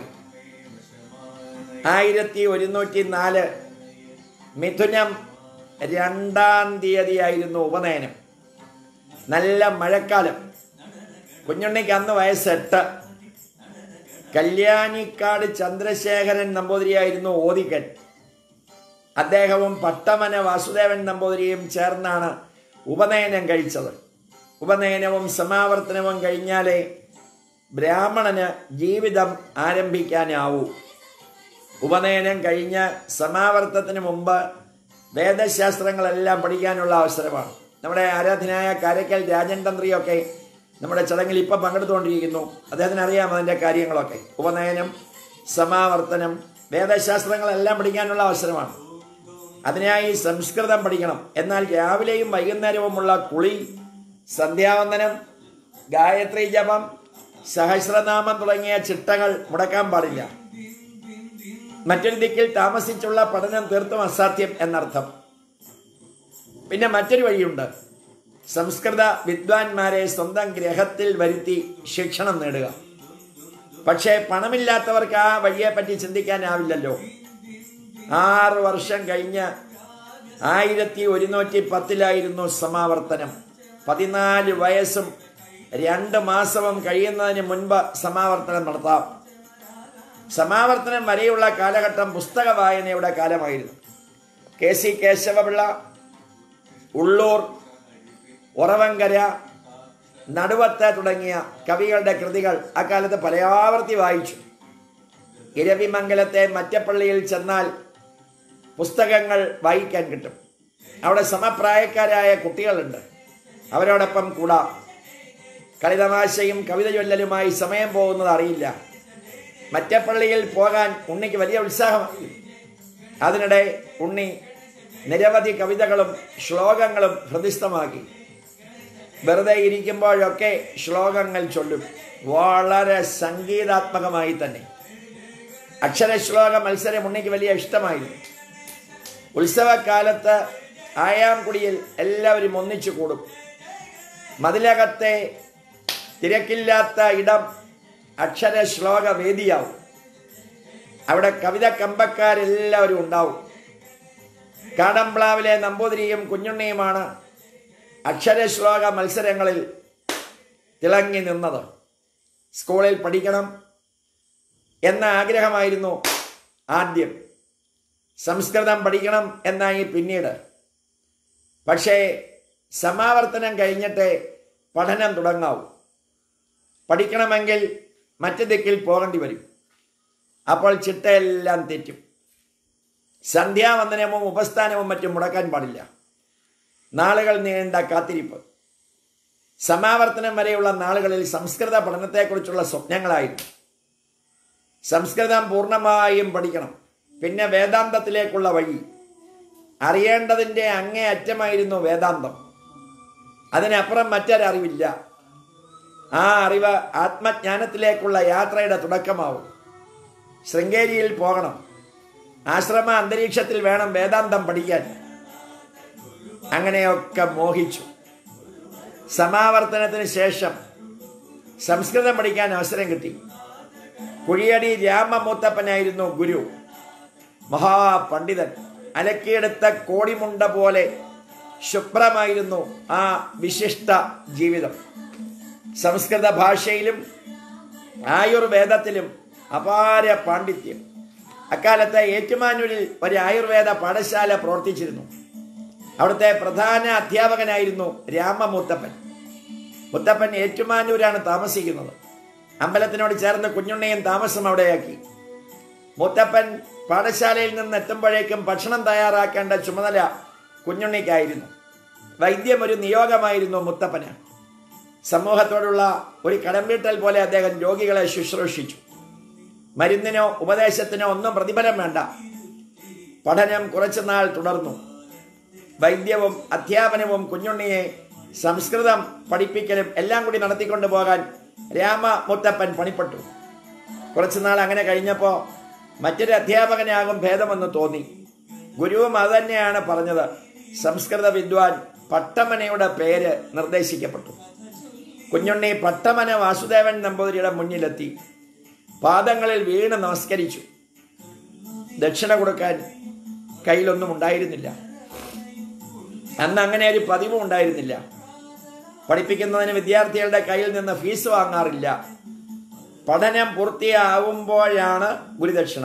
1104 മിഥുനം 2-ാം തീയതിയായിരുന്നു ഉപനയനം. നല്ല മഴക്കാലം. കുഞ്ഞുണ്ണിക്ക് അന്ന് വയസ്സ് 8. കല്യാണിക്കാട് ചന്ദ്രശേഖരൻ നമ്പൂതിരിയായിരുന്നു ഓദിക്കൻ. അദ്ദേഹവും പട്ടമന വാസുദേവൻ നമ്പൂതിരിയും ചേർന്നാണ് ഉപനയനം കഴിച്ചത്. ഉപനയനവും സമാവർത്തനവും കഴിഞ്ഞാലേ ബ്രാഹ്മണന് ജീവിതം ആരംഭിക്കാനാവൂ. ഉപനയനം കഴിഞ്ഞ് സമാവർത്തനത്തിന് മുമ്പ് വേദശാസ്ത്രങ്ങളെല്ലാം പഠിക്കാനുള്ള അവസരമാണ്. നമ്മുടെ ആരാധനായ കാരക്കൽ രാജൻ തന്ത്രിയൊക്കെ നമ്മുടെ ചടങ്ങിൽ ഇപ്പം പങ്കെടുത്തുകൊണ്ടിരിക്കുന്നു. അദ്ദേഹത്തിന് അറിയാം അതിൻ്റെ കാര്യങ്ങളൊക്കെ. ഉപനയനം, സമാവർത്തനം, വേദശാസ്ത്രങ്ങളെല്ലാം പഠിക്കാനുള്ള അവസരമാണ്. അതിനായി സംസ്കൃതം പഠിക്കണം. എന്നാൽ രാവിലെയും വൈകുന്നേരവുമുള്ള കുളി, സന്ധ്യാവന്ദനം, ഗായത്രി ജപം, സഹസ്രനാമം തുടങ്ങിയ ചിട്ടകൾ മുടക്കാൻ പാടില്ല. മറ്റൊരു ദിക്കിൽ താമസിച്ചുള്ള പഠനം തീർത്തും അസാധ്യം എന്നർത്ഥം. പിന്നെ മറ്റൊരു വഴിയുണ്ട്. സംസ്കൃത വിദ്വാൻമാരെ സ്വന്തം ഗ്രഹത്തിൽ വരുത്തി ശിക്ഷണം നേടുക. പക്ഷേ പണമില്ലാത്തവർക്ക് ആ വഴിയെപ്പറ്റി ചിന്തിക്കാനാവില്ലല്ലോ. 6 വർഷം കഴിഞ്ഞ് 1110 സമാവർത്തനം. 14 വയസ്സും 2 മാസവും കഴിയുന്നതിന് മുൻപ് സമാവർത്തനം നടത്താം. സമാവർത്തനം വരെയുള്ള കാലഘട്ടം പുസ്തക വായനയുടെ കാലമായിരുന്നു. KC കേശവപിള്ള, ഉള്ളൂർ, ഉറവങ്കര, നടുവത്ത് തുടങ്ങിയ കവികളുടെ കൃതികൾ അക്കാലത്ത് പലയാവർത്തി വായിച്ചു. ഇരവിമംഗലത്തെ മറ്റപ്പള്ളിയിൽ ചെന്നാൽ പുസ്തകങ്ങൾ വായിക്കാൻ കിട്ടും. അവിടെ സമപ്രായക്കാരായ കുട്ടികളുണ്ട്. അവരോടൊപ്പം കൂടാം. കളിതമാശയും കവിത ചൊല്ലലുമായി സമയം പോകുന്നത് അറിയില്ല. മറ്റപ്പള്ളിയിൽ പോകാൻ ഉണ്ണിക്ക് വലിയ ഉത്സാഹമായി. അതിനിടെ ഉണ്ണി നിരവധി കവിതകളും ശ്ലോകങ്ങളും ഹൃദിസ്ഥമാക്കി. വെറുതെ ഇരിക്കുമ്പോഴൊക്കെ ശ്ലോകങ്ങൾ ചൊല്ലും. വളരെ സംഗീതാത്മകമായി തന്നെ. അക്ഷരശ്ലോക മത്സരം ഉണ്ണിക്ക് വലിയ ഇഷ്ടമായിരുന്നു. ഉത്സവകാലത്ത് ആയാംകുടിയിൽ എല്ലാവരും ഒന്നിച്ചു കൂടും. മതിലകത്തെ തിരക്കില്ലാത്ത ഇടം അക്ഷരശ്ലോക വേദിയാവും. അവിടെ കവിത കമ്പക്കാരെല്ലാവരും ഉണ്ടാവും. കാടംപ്ലാവിലെ നമ്പൂതിരിയും കുഞ്ഞുണ്ണിയുമാണ് അക്ഷരശ്ലോക മത്സരങ്ങളിൽ തിളങ്ങി നിന്നത്. സ്കൂളിൽ പഠിക്കണം എന്ന ആഗ്രഹമായിരുന്നു ആദ്യം. സംസ്കൃതം പഠിക്കണം എന്നായി പിന്നീട്. പക്ഷേ സമാവർത്തനം കഴിഞ്ഞിട്ടേ പഠനം തുടങ്ങാവൂ. പഠിക്കണമെങ്കിൽ മറ്റു ദിക്കിൽ പോകേണ്ടി വരും. അപ്പോൾ ചിട്ടയെല്ലാം തെറ്റും. സന്ധ്യാവന്ദനവും ഉപസ്ഥാനവും മറ്റും മുടക്കാൻ പാടില്ല. നാളുകൾ നീണ്ട കാത്തിരിപ്പ്. സമാവർത്തനം വരെയുള്ള നാളുകളിൽ സംസ്കൃത പഠനത്തെക്കുറിച്ചുള്ള സ്വപ്നങ്ങളായിരുന്നു. സംസ്കൃതം പൂർണ്ണമായും പഠിക്കണം. പിന്നെ വേദാന്തത്തിലേക്കുള്ള വഴി. അറിയേണ്ടതിൻ്റെ അങ്ങേ അറ്റമായിരുന്നു വേദാന്തം. അതിനപ്പുറം മറ്റൊരറിവില്ല. ആ അറിവ് ആത്മജ്ഞാനത്തിലേക്കുള്ള യാത്രയുടെ തുടക്കമാവും. ശൃംഗേരിയിൽ പോകണം. ആശ്രമ അന്തരീക്ഷത്തിൽ വേണം വേദാന്തം പഠിക്കാൻ. അങ്ങനെയൊക്കെ മോഹിച്ചു. സമാവർത്തനത്തിന് ശേഷം സംസ്കൃതം പഠിക്കാൻ അവസരം കിട്ടി. കുഴിയടി രാമമൂത്തപ്പനായിരുന്നു ഗുരു. മഹാപണ്ഡിതൻ. അലക്കിയെടുത്ത കോടിമുണ്ട പോലെ ശുഭ്രമായിരുന്നു ആ വിശിഷ്ട ജീവിതം. സംസ്കൃത ഭാഷയിലും ആയുർവേദത്തിലും അപാര പാണ്ഡിത്യം. അക്കാലത്ത് ഏറ്റുമാനൂരിൽ ഒരു ആയുർവേദ പാഠശാല പ്രവർത്തിച്ചിരുന്നു. അവിടുത്തെ പ്രധാന അധ്യാപകനായിരുന്നു രാമമൂത്തപ്പൻ. മുത്തപ്പൻ ഏറ്റുമാനൂരാണ് താമസിക്കുന്നത്. അമ്പലത്തിനോട് ചേർന്ന് കുഞ്ഞുണ്ണിയും താമസം അവിടെയാക്കി. മുത്തപ്പൻ പാഠശാലയിൽ നിന്ന് എത്തുമ്പോഴേക്കും ഭക്ഷണം തയ്യാറാക്കേണ്ട ചുമതല കുഞ്ഞുണ്ണിക്കായിരുന്നു. വൈദ്യം ഒരു നിയോഗമായിരുന്നു മുത്തപ്പന്. സമൂഹത്തോടുള്ള ഒരു കടംവീട്ടൽ പോലെ അദ്ദേഹം രോഗികളെ ശുശ്രൂഷിച്ചു. മരുന്നിനോ ഉപദേശത്തിനോ ഒന്നും പ്രതിഫലം വേണ്ട. പഠനം കുറച്ചുനാൾ തുടർന്നു. വൈദ്യവും അധ്യാപനവും കുഞ്ഞുണ്ണിയെ സംസ്കൃതം പഠിപ്പിക്കലും എല്ലാം കൂടി നടത്തിക്കൊണ്ടു പോകാൻ രാമമുത്തപ്പൻ പണിപ്പെട്ടു. കുറച്ചുനാൾ അങ്ങനെ കഴിഞ്ഞപ്പോൾ മറ്റൊരു അധ്യാപകനാകും ഭേദമെന്ന് തോന്നി. ഗുരുവും അതുതന്നെയാണ് പറഞ്ഞത്. സംസ്കൃത വിദ്വാൻ പട്ടമനയുടെ പേര് നിർദ്ദേശിക്കപ്പെട്ടു. കുഞ്ഞുണ്ണി പട്ടമന വാസുദേവൻ നമ്പൂതിരിയുടെ മുന്നിലെത്തി. പാദങ്ങളിൽ വീണ് നമസ്കരിച്ചു. ദക്ഷിണ കൊടുക്കാൻ കയ്യിലൊന്നും ഉണ്ടായിരുന്നില്ല. അന്ന് അങ്ങനെ ഒരു പതിവും ഉണ്ടായിരുന്നില്ല. പഠിപ്പിക്കുന്നതിന് വിദ്യാർത്ഥികളുടെ കയ്യിൽ നിന്ന് ഫീസ് വാങ്ങാറില്ല. പഠനം പൂർത്തിയാവുമ്പോഴാണ് ഗുരുദക്ഷിണ.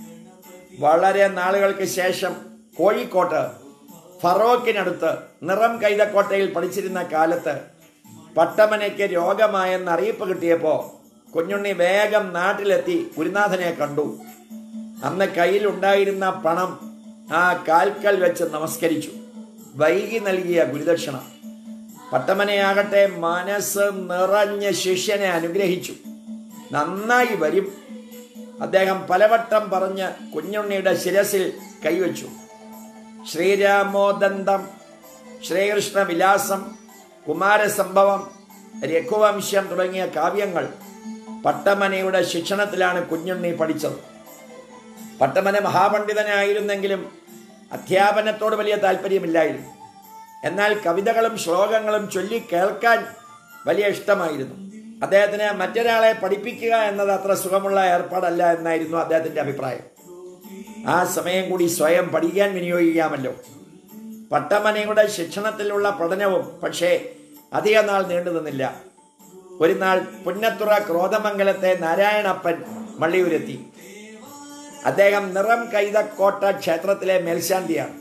വളരെ നാളുകൾക്ക് ശേഷം കോഴിക്കോട്ട് ഫറോക്കിനടുത്ത് നിറം കൈതക്കോട്ടയിൽ പഠിച്ചിരുന്ന കാലത്ത് പട്ടമനയ്ക്ക് രോഗമായെന്ന് അറിയിപ്പ് കിട്ടിയപ്പോൾ കുഞ്ഞുണ്ണി വേഗം നാട്ടിലെത്തി ഗുരുനാഥനെ കണ്ടു. അന്ന് കയ്യിലുണ്ടായിരുന്ന പണം ആ കാൽക്കൽ വെച്ച് നമസ്കരിച്ചു. വൈകി നൽകിയ ഗുരുദക്ഷിണ. പട്ടമനയാകട്ടെ മനസ്സ് നിറഞ്ഞ ശിഷ്യനെ അനുഗ്രഹിച്ചു. നന്നായി വരും. അദ്ദേഹം പലവട്ടം പറഞ്ഞ് കുഞ്ഞുണ്ണിയുടെ ശിരസിൽ കൈവച്ചു. ശ്രീരാമോദന്തം, ശ്രീകൃഷ്ണ വിലാസം, കുമാരസംഭവം, രഘുവംശം തുടങ്ങിയ കാവ്യങ്ങൾ പട്ടമനയുടെ ശിക്ഷണത്തിലാണ് കുഞ്ഞുണ്ണി പഠിച്ചത്. പട്ടമന മഹാപണ്ഡിതനായിരുന്നെങ്കിലും അധ്യാപനത്തോട് വലിയ താല്പര്യമില്ലായിരുന്നു. എന്നാൽ കവിതകളും ശ്ലോകങ്ങളും ചൊല്ലി കേൾക്കാൻ വലിയ ഇഷ്ടമായിരുന്നു. അദ്ദേഹത്തിന് മറ്റൊരാളെ പഠിപ്പിക്കുക എന്നത് അത്ര സുഖമുള്ള ഏർപ്പാടല്ല എന്നായിരുന്നു അദ്ദേഹത്തിൻ്റെ അഭിപ്രായം. ആ സമയം കൂടി സ്വയം പഠിക്കാൻ വിനിയോഗിക്കാമല്ലോ. പട്ടമനയുടെ ശിക്ഷണത്തിലുള്ള പഠനവും പക്ഷേ അധിക നാൾ നീണ്ടു നിന്നില്ല. ഒരു നാൾ പുന്നത്തുറ ക്രോധമംഗലത്തെ നാരായണപ്പൻ മള്ളിയൂരെത്തി. അദ്ദേഹം നിറം കൈതക്കോട്ട ക്ഷേത്രത്തിലെ മേൽശാന്തിയാണ്.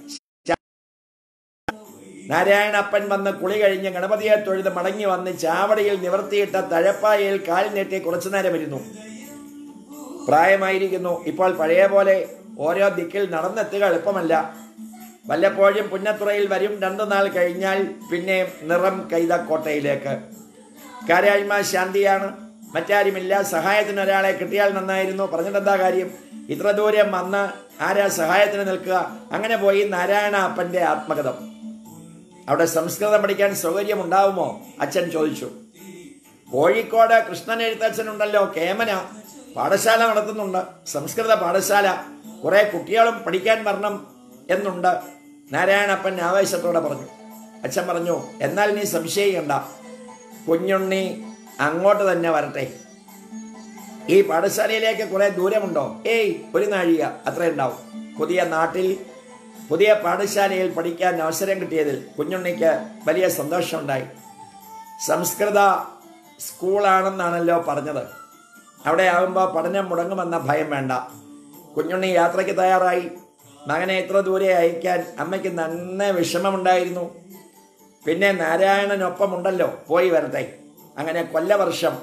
നാരായണപ്പൻ വന്ന് കുളി കഴിഞ്ഞ് ഗണപതിയെ തൊഴുത് മടങ്ങി വന്ന് ചാവടിയിൽ നിവർത്തിയിട്ട തഴപ്പായയിൽ കാൽ നീട്ടി കുറച്ചു നേരം ഇരുന്നു. പ്രായമായിരിക്കുന്നു. ഇപ്പോൾ പഴയ പോലെ ഓരോ ദിക്കിൽ നടന്നെത്തുക എളുപ്പമല്ല. വല്ലപ്പോഴും പുന്നത്തുറയിൽ വരും. 2 നാൾ കഴിഞ്ഞാൽ പിന്നെ നിറം കൈതക്കോട്ടയിലേക്ക്. കാരായ്മ ശാന്തിയാണ്. മറ്റാരുമില്ല. സഹായത്തിന് ഒരാളെ കിട്ടിയാൽ നന്നായിരുന്നു. പറഞ്ഞിട്ടെന്താ കാര്യം? ഇത്ര ദൂരം വന്ന് ആരാ സഹായത്തിന് നിൽക്കുക? അങ്ങനെ പോയി നാരായണ അപ്പൻ്റെ ആത്മകഥം. അവിടെ സംസ്കൃതം പഠിക്കാൻ സൗകര്യമുണ്ടാവുമോ? അച്ഛൻ ചോദിച്ചു. കോഴിക്കോട് കൃഷ്ണൻ എഴുത്തച്ഛനുണ്ടല്ലോ, കേമന, പാഠശാല നടത്തുന്നുണ്ട്. സംസ്കൃത പാഠശാല. കുറെ കുട്ടികളും പഠിക്കാൻ വരണം എന്നുണ്ട്. നാരായണപ്പൻ ആവേശത്തോടെ പറഞ്ഞു. അച്ഛൻ പറഞ്ഞു, എന്നാൽ നീ സംശയിക്കണ്ട, കുഞ്ഞുണ്ണി അങ്ങോട്ട് തന്നെ വരട്ടെ. ഈ പാഠശാലയിലേക്ക് കുറെ ദൂരമുണ്ടോ? ഏയ്, ഒരു നാഴിക അത്ര ഉണ്ടാവും. പുതിയ നാട്ടിൽ പുതിയ പാഠശാലയിൽ പഠിക്കാൻ അവസരം കിട്ടിയതിൽ കുഞ്ഞുണ്ണിക്ക് വലിയ സന്തോഷമുണ്ടായി. സംസ്കൃത സ്കൂളാണെന്നാണല്ലോ പറഞ്ഞത്. അവിടെ ആകുമ്പോൾ പഠനം മുടങ്ങുമെന്ന ഭയം വേണ്ട. കുഞ്ഞുണ്ണി യാത്രയ്ക്ക് തയ്യാറായി. മകനെ ഇത്ര ദൂരെ അയക്കാൻ അമ്മയ്ക്ക് നന്നേ വിഷമമുണ്ടായിരുന്നു. പിന്നെ നാരായണനൊപ്പമുണ്ടല്ലോ, പോയി വരട്ടെ. അങ്ങനെ കൊല്ലവർഷം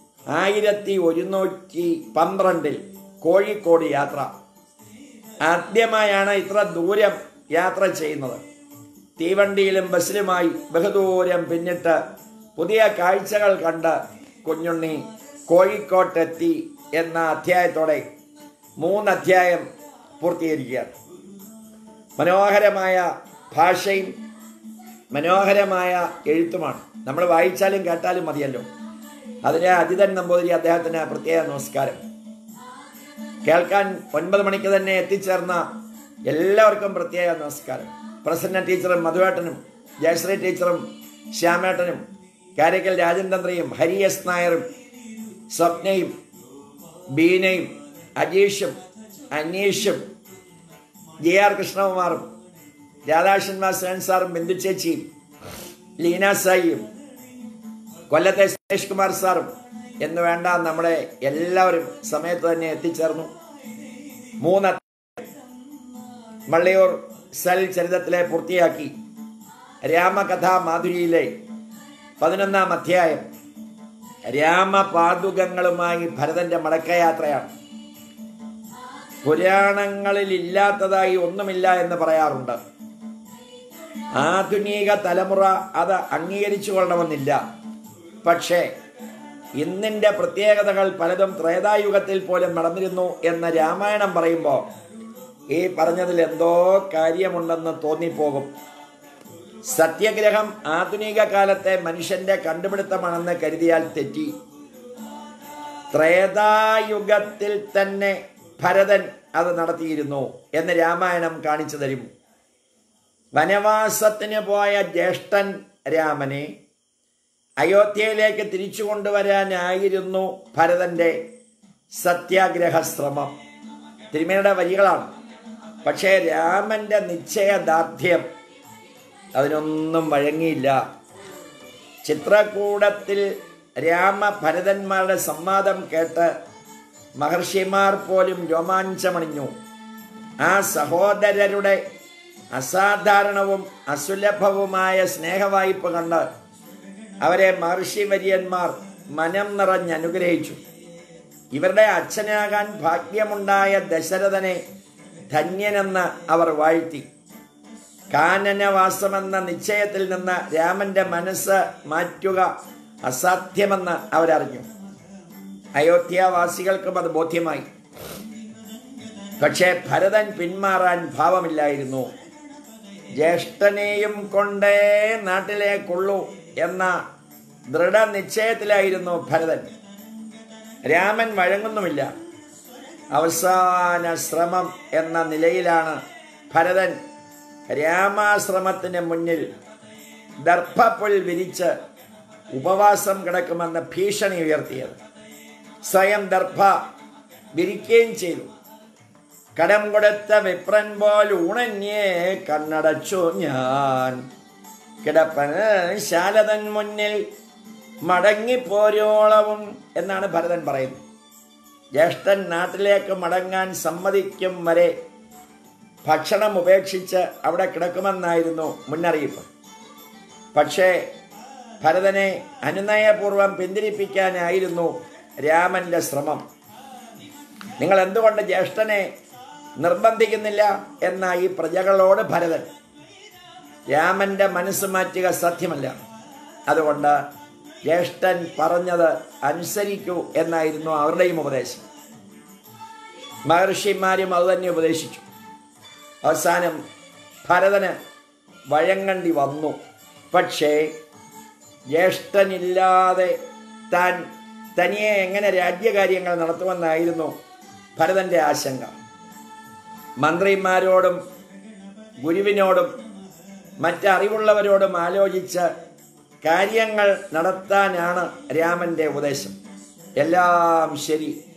1112 കോഴിക്കോട് യാത്ര. ആദ്യമായാണ് ഇത്ര ദൂരം യാത്ര ചെയ്യുന്നത്. തീവണ്ടിയിലും ബസ്സിലുമായി ബഹുദൂരം പിന്നിട്ട് പുതിയ കാഴ്ചകൾ കണ്ട് കുഞ്ഞുണ്ണി കോഴിക്കോട്ടെത്തി എന്ന അധ്യായത്തോടെ 3 അധ്യായം പൂർത്തീകരിക്കുകയാണ്. മനോഹരമായ ഭാഷയും മനോഹരമായ എഴുത്തുമാണ്. നമ്മൾ വായിച്ചാലും കേട്ടാലും മതിയല്ലോ. അതിന് അജിതൻ നമ്പൂതിരി അദ്ദേഹത്തിന് പ്രത്യേക നമസ്കാരം. കേൾക്കാൻ 9 മണിക്ക് തന്നെ എത്തിച്ചേർന്ന എല്ലാവർക്കും പ്രത്യേക നമസ്കാരം. പ്രസന്ന ടീച്ചറും മധുവേട്ടനും ജയശ്രീ ടീച്ചറും ശ്യാമേട്ടനും കാരക്കൽ രാജൻതന്ത്രിയും ഹരി എസ് നായരും സ്വപ്നയും ബീനയും അജീഷും അനീഷും JR കൃഷ്ണകുമാറും രാധാകൃഷ്ണൻ മാസ്റ്റർ സാറും ബിന്ദു ചേച്ചിയും ലീന സായിയും കൊല്ലത്തെ സുരേഷ് കുമാർ സാറും എന്ന് വേണ്ട നമ്മുടെ എല്ലാവരും സമയത്ത് തന്നെ എത്തിച്ചേർന്നു. 3 വള്ളിയൂർ സെൽ ചരിത്രത്തിലെ പൂർത്തിയാക്കി. രാമകഥാ മാധുരിയിലെ 11-ാം അധ്യായം രാമപാദുകങ്ങളുമായി ഭരതന്റെ മടക്കയാത്രയാണ്. പുരാണങ്ങളിൽ ഇല്ലാത്തതായി ഒന്നുമില്ല എന്ന് പറയാറുണ്ട്. ആധുനിക തലമുറ അത് അംഗീകരിച്ചു കൊള്ളണമെന്നില്ല. പക്ഷേ ഇന്നിന്റെ പ്രത്യേകതകൾ പലതും ത്രേതായുഗത്തിൽ പോലും നടന്നിരുന്നു എന്ന് രാമായണം പറയുമ്പോൾ ഈ പറഞ്ഞതിൽ എന്തോ കാര്യമുണ്ടെന്ന് തോന്നിപ്പോകും. സത്യഗ്രഹം ആധുനിക കാലത്തെ മനുഷ്യന്റെ കണ്ടുപിടുത്തമാണെന്ന് കരുതിയാൽ തെറ്റി. ത്രേതായുഗത്തിൽ തന്നെ ഭരതൻ അത് നടത്തിയിരുന്നു എന്ന് രാമായണം കാണിച്ചു തരും. വനവാസത്തിന് പോയ ജ്യേഷ്ഠൻ രാമനെ അയോധ്യയിലേക്ക് തിരിച്ചു കൊണ്ടുവരാനായിരുന്നു ഭരതന്റെ സത്യാഗ്രഹ ശ്രമം. തിരുമേനിയുടെ വരികളാണ്. പക്ഷേ രാമന്റെ നിശ്ചയദാർഢ്യം അതിനൊന്നും വഴങ്ങിയില്ല. ചിത്രകൂടത്തിൽ രാമഭരതന്മാരുടെ സംവാദം കേട്ട് മഹർഷിമാർ പോലും രോമാഞ്ചമണിഞ്ഞു. ആ സഹോദരരുടെ അസാധാരണവും അസുലഭവുമായ സ്നേഹവായ്പ കണ്ട് അവരെ മഹർഷി വര്യന്മാർ മനം നിറഞ്ഞനുഗ്രഹിച്ചു. ഇവരുടെ അച്ഛനാകാൻ ഭാഗ്യമുണ്ടായ ദശരഥനെ ധന്യനെന്ന് അവർ വാഴ്ത്തി. കാനനവാസമെന്ന നിശ്ചയത്തിൽ നിന്ന് രാമന്റെ മനസ്സ് മാറ്റുക അസാധ്യമെന്ന് അവരറിഞ്ഞു. അയോധ്യാവാസികൾക്കും അത് ബോധ്യമായി. പക്ഷേ ഭരതൻ പിന്മാറാൻ ഭാവമില്ലായിരുന്നു. ജ്യേഷ്ഠനെയും കൊണ്ടേ നാട്ടിലേക്കുള്ളൂ എന്ന ദൃഢനിശ്ചയത്തിലായിരുന്നു ഭരതൻ. രാമൻ വഴങ്ങുന്നുമില്ല. അവസാന ശ്രമം എന്ന നിലയിലാണ് ഭരതൻ രാമാശ്രമത്തിന് മുന്നിൽ ദർഭപ്പുൽ വിരിച്ച് ഉപവാസം കിടക്കുമെന്ന് ഭീഷണി ഉയർത്തിയത്. സ്വയം ദർഭ വിരിക്കുകയും ചെയ്തു. കടം കൊടുത്ത വിപ്രൻ പോൽ ഊണന്യേ കണ്ണടച്ചു ഞാൻ കിടപ്പൻ ശാലതൻ മുന്നിൽ മടങ്ങിപ്പോരോളവും എന്നാണ് ഭരതൻ പറയുന്നത്. ജ്യേഷ്ഠൻ നാട്ടിലേക്ക് മടങ്ങാൻ സമ്മതിക്കും വരെ ഭക്ഷണം ഉപേക്ഷിച്ച് അവിടെ കിടക്കുമെന്നായിരുന്നു മുന്നറിയിപ്പ്. പക്ഷേ ഭരതനെ അനുനയപൂർവം പിന്തിരിപ്പിക്കാനായിരുന്നു രാമന്റെ ശ്രമം. നിങ്ങൾ എന്തുകൊണ്ട് ജ്യേഷ്ഠനെ നിർബന്ധിക്കുന്നില്ല എന്ന ഈ പ്രജകളോട് ഭരതൻ. രാമന്റെ മനസ്സ് മാറ്റുക സാധ്യമല്ല. അതുകൊണ്ട് ജ്യേഷ്ഠൻ പറഞ്ഞത് അനുസരിക്കൂ എന്നായിരുന്നു അവരുടെയും ഉപദേശം. മഹർഷിമാരും അതുതന്നെ ഉപദേശിച്ചു. അവസാനം ഭരതന് വഴങ്ങേണ്ടി വന്നു. പക്ഷേ ജ്യേഷ്ഠനില്ലാതെ താൻ തനിയെ എങ്ങനെ രാജ്യകാര്യങ്ങൾ നടത്തുമെന്നായിരുന്നു ഭരതന്റെ ആശങ്ക. മന്ത്രിമാരോടും ഗുരുവിനോടും മറ്ററിവുള്ളവരോടും ആലോചിച്ച് കാര്യങ്ങൾ നടത്താനാണ് രാമന്റെ ഉപദേശം. എല്ലാം ശരി,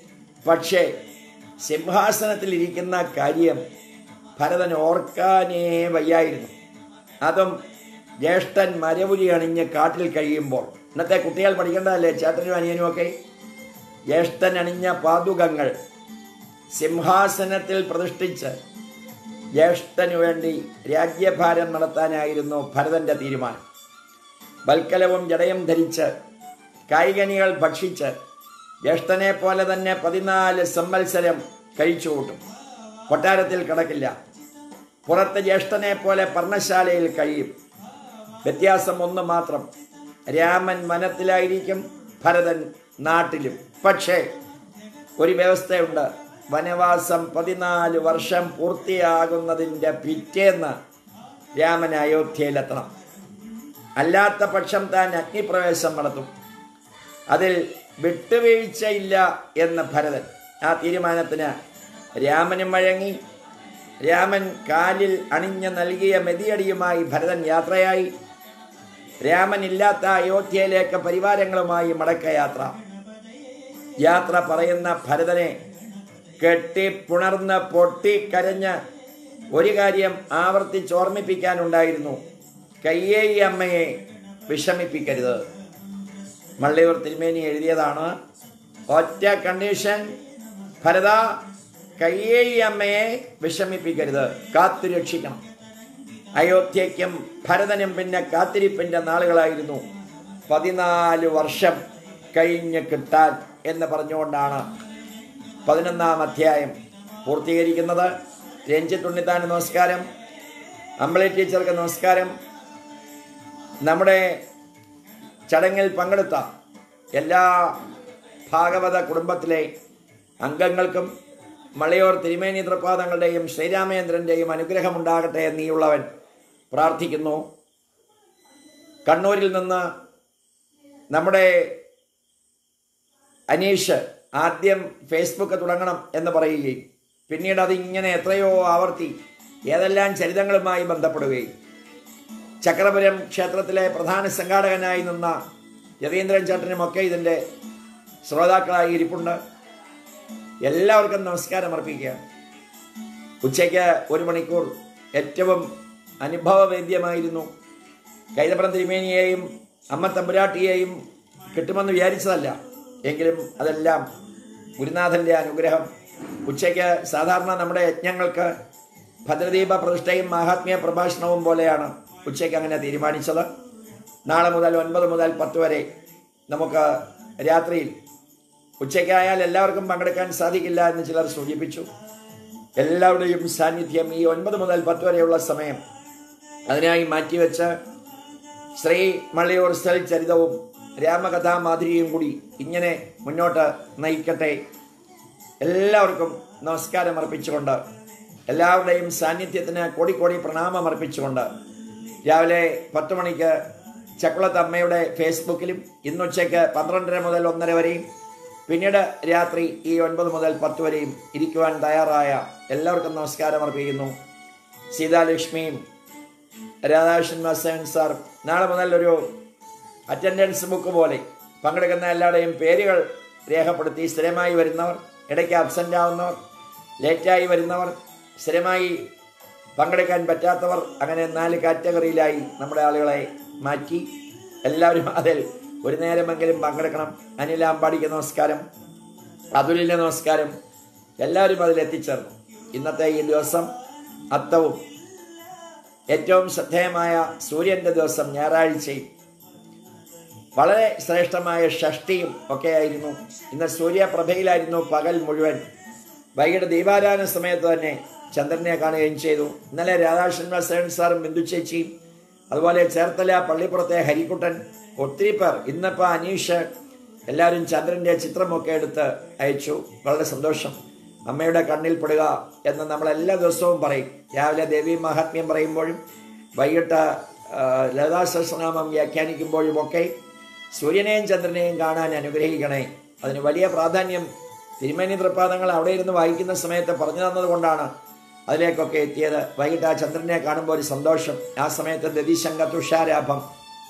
പക്ഷേ സിംഹാസനത്തിലിരിക്കുന്ന കാര്യം ഭരതൻ ഓർക്കാനേ വയ്യായിരുന്നു. അതും ജ്യേഷ്ഠൻ മരവുരി അണിഞ്ഞ് കാട്ടിൽ കഴിയുമ്പോൾ. ഇന്നത്തെ കുട്ടികൾ പഠിക്കേണ്ടതല്ലേ ചേട്ടനും അനിയനും ഒക്കെ? ജ്യേഷ്ഠൻ അണിഞ്ഞ പാദുകങ്ങൾ സിംഹാസനത്തിൽ പ്രതിഷ്ഠിച്ച് ജ്യേഷ്ഠനു വേണ്ടി രാജ്യഭാരം നടത്താനായിരുന്നു ഭരതന്റെ തീരുമാനം. വൽക്കലവും ജടയും ധരിച്ച് കായികനികൾ ഭക്ഷിച്ച് ജ്യേഷ്ഠനെ പോലെ തന്നെ 14 സംവത്സരം കഴിച്ചു കൂട്ടും. കൊട്ടാരത്തിൽ കിടക്കില്ല. പുറത്ത് ജ്യേഷ്ഠനെ പോലെ പർണശാലയിൽ കഴിയും. വ്യത്യാസം ഒന്ന് മാത്രം, രാമൻ വനത്തിലായിരിക്കും, ഭരതൻ നാട്ടിലും. പക്ഷേ ഒരു വ്യവസ്ഥയുണ്ട്. വനവാസം 14 വർഷം പൂർത്തിയാകുന്നതിൻ്റെ പിറ്റേന്ന് രാമൻ അയോധ്യയിലെത്തണം. അല്ലാത്ത പക്ഷം താൻ അഗ്നിപ്രവേശം നടത്തും. അതിൽ വിട്ടുവീഴ്ചയില്ല എന്ന് ഭരതൻ. ആ തീരുമാനത്തിന് രാമനും വഴങ്ങി. രാമൻ കാലിൽ അണിഞ്ഞ് നൽകിയ മെതിയടിയുമായി ഭരതൻ യാത്രയായി. രാമനില്ലാത്ത അയോധ്യയിലേക്ക് പരിവാരങ്ങളുമായി മടക്കയാത്ര. യാത്ര പറയുന്ന ഭരതനെ കെട്ടിപ്പുണർന്ന് പൊട്ടിക്കരഞ്ഞ് ഒരു കാര്യം ആവർത്തിച്ചോർമ്മിപ്പിക്കാനുണ്ടായിരുന്നു. കയ്യേയി അമ്മയെ വിഷമിപ്പിക്കരുത്. മള്ളിയൂർ തിരുമേനി എഴുതിയതാണ്. ഒറ്റ കണ്ടീഷൻ, ഭരത, കയ്യേയി അമ്മയെ വിഷമിപ്പിക്കരുത്, കാത്തു രക്ഷിക്കണം. അയോധ്യയ്ക്കും ഭരതനും പിന്നെ കാത്തിരിപ്പിന്റെ നാളുകളായിരുന്നു. 14 വർഷം കഴിഞ്ഞ് കിട്ടാൻ എന്ന് പറഞ്ഞുകൊണ്ടാണ് 11-ാം അധ്യായം പൂർത്തീകരിക്കുന്നത്. രഞ്ജിത്ത് ഉണ്ണിത്താന് നമസ്കാരം, അമ്പളി ടീച്ചർക്ക് നമസ്കാരം. നമ്മുടെ ചടങ്ങിൽ പങ്കെടുത്ത എല്ലാ ഭാഗവത കുടുംബത്തിലെ അംഗങ്ങൾക്കും മള്ളിയൂർ തിരുമേനി തൃപാദങ്ങളുടെയും ശ്രീരാമേന്ദ്രൻ്റെയും അനുഗ്രഹമുണ്ടാകട്ടെ എന്നീയുള്ളവൻ പ്രാർത്ഥിക്കുന്നു. കണ്ണൂരിൽ നിന്ന് നമ്മുടെ അനീഷ് ആദ്യം ഫേസ്ബുക്ക് തുടങ്ങണം എന്ന് പറയുകയും പിന്നീട് അതിങ്ങനെ എത്രയോ ആവർത്തി ഏതെല്ലാം ചരിതങ്ങളുമായി ബന്ധപ്പെടുകയും ചക്രപുരം ക്ഷേത്രത്തിലെ പ്രധാന സംഘാടകനായി നിന്ന രവീന്ദ്രൻ ചേട്ടനുമൊക്കെ ഇതിൻ്റെ ശ്രോതാക്കളായി ഇരിപ്പുണ്ട്. എല്ലാവർക്കും നമസ്കാരം അർപ്പിക്കുക. ഉച്ചയ്ക്ക് 1 മണിക്കൂർ ഏറ്റവും അനുഭവവേദ്യമായിരുന്നു. കൈതപ്രം തിരുമേനിയെയും അമ്മ തമ്പുരാട്ടിയെയും കിട്ടുമെന്ന് വിചാരിച്ചതല്ല, എങ്കിലും അതെല്ലാം ഗുരുനാഥൻ്റെ അനുഗ്രഹം. ഉച്ചയ്ക്ക് സാധാരണ നമ്മുടെ യജ്ഞങ്ങൾക്ക് ഭദ്രദീപ പ്രതിഷ്ഠയും മാഹാത്മ്യ പ്രഭാഷണവും പോലെയാണ് ഉച്ചയ്ക്ക് അങ്ങനെ തീരുമാനിച്ചത്. നാളെ മുതൽ 9 മുതൽ 10 വരെ നമുക്ക് രാത്രിയിൽ, ഉച്ചയ്ക്കായാൽ എല്ലാവർക്കും പങ്കെടുക്കാൻ സാധിക്കില്ല എന്ന് ചിലർ സൂചിപ്പിച്ചു. എല്ലാവരുടെയും സാന്നിധ്യം ഈ 9 മുതൽ 10 വരെയുള്ള സമയം അതിനായി മാറ്റിവെച്ച് ശ്രീ മള്ളിയൂർ സ്ഥൽ ചരിതവും രാമകഥാമാധുരിയും കൂടി ഇങ്ങനെ മുന്നോട്ട് നയിക്കട്ടെ. എല്ലാവർക്കും നമസ്കാരം അർപ്പിച്ചുകൊണ്ട്, എല്ലാവരുടെയും സാന്നിധ്യത്തിന് കോടി പ്രണാമം അർപ്പിച്ചുകൊണ്ട് രാവിലെ 10 മണിക്ക് ചക്കുളത്ത് അമ്മയുടെ ഫേസ്ബുക്കിലും ഇന്നുച്ചയ്ക്ക് 12:30 മുതൽ 1:30 വരെയും പിന്നീട് രാത്രി ഈ 9 മുതൽ 10 വരെയും ഇരിക്കുവാൻ തയ്യാറായ എല്ലാവർക്കും നമസ്കാരം അർപ്പിക്കുന്നു. സീതാലക്ഷ്മിയും രാധാകൃഷ്ണൻ മാസ്റ്റർ സാർ നാളെ മുതൽ ഒരു അറ്റൻഡൻസ് ബുക്ക് പോലെ പങ്കെടുക്കുന്ന എല്ലാവരുടെയും പേരുകൾ രേഖപ്പെടുത്തി, സ്ഥിരമായി വരുന്നവർ, ഇടയ്ക്ക് അബ്സെൻ്റ് ആവുന്നവർ, ലേറ്റായി വരുന്നവർ, സ്ഥിരമായി പങ്കെടുക്കാൻ പറ്റാത്തവർ, അങ്ങനെ 4 കാറ്റഗറിയിലായി നമ്മുടെ ആളുകളെ മാറ്റി. എല്ലാവരും അതിൽ ഒരു നേരമെങ്കിലും പങ്കെടുക്കണം. അനിൽ അമ്പാടിക്ക് നമസ്കാരം, അതുലിന് നമസ്കാരം. എല്ലാവരും അതിലെത്തിച്ചേർന്നു. ഇന്നത്തെ ഈ ദിവസം അത്തവും ഏറ്റവും ശ്രദ്ധേയമായ സൂര്യൻ്റെ ദിവസം ഞായറാഴ്ചയും വളരെ ശ്രേഷ്ഠമായ ഷഷ്ടിയും ഒക്കെ ആയിരുന്നു. ഇന്ന് സൂര്യപ്രഭയിലായിരുന്നു പകൽ മുഴുവൻ. വൈകിട്ട് ദീപാരാധന സമയത്ത് തന്നെ ചന്ദ്രനെ കാണുകയും ചെയ്തു. ഇന്നലെ രാധാകൃഷ്ണൻ സേൺ സാറും ബിന്ദു ചേച്ചിയും അതുപോലെ ചേർത്തല പള്ളിപ്പുറത്തെ ഹരിക്കുട്ടൻ, ഒത്തിരി പേർ, ഇന്നിപ്പോൾ അനീഷ്, എല്ലാവരും ചന്ദ്രൻ്റെ ചിത്രമൊക്കെ എടുത്ത് അയച്ചു. വളരെ സന്തോഷം. അമ്മയുടെ കണ്ണിൽ പെടുക എന്ന് നമ്മൾ എല്ലാ ദിവസവും പറയും. രാവിലെ ദേവി മഹാത്മ്യം പറയുമ്പോഴും വൈകിട്ട് ലളിതാ സഹസ്രനാമം വ്യാഖ്യാനിക്കുമ്പോഴും ഒക്കെ സൂര്യനെയും ചന്ദ്രനെയും കാണാൻ അനുഗ്രഹിക്കണേ. അതിന് വലിയ പ്രാധാന്യം തിരുമേനി തൃപ്പാദങ്ങൾ അവിടെ ഇരുന്ന് വായിക്കുന്ന സമയത്ത് പറഞ്ഞു തന്നതുകൊണ്ടാണ് അതിലേക്കൊക്കെ എത്തിയത്. വൈകിട്ട് ആ ചന്ദ്രനെ കാണുമ്പോൾ ഒരു സന്തോഷം. ആ സമയത്ത് ദതിശങ്ക തുഷാരാഭം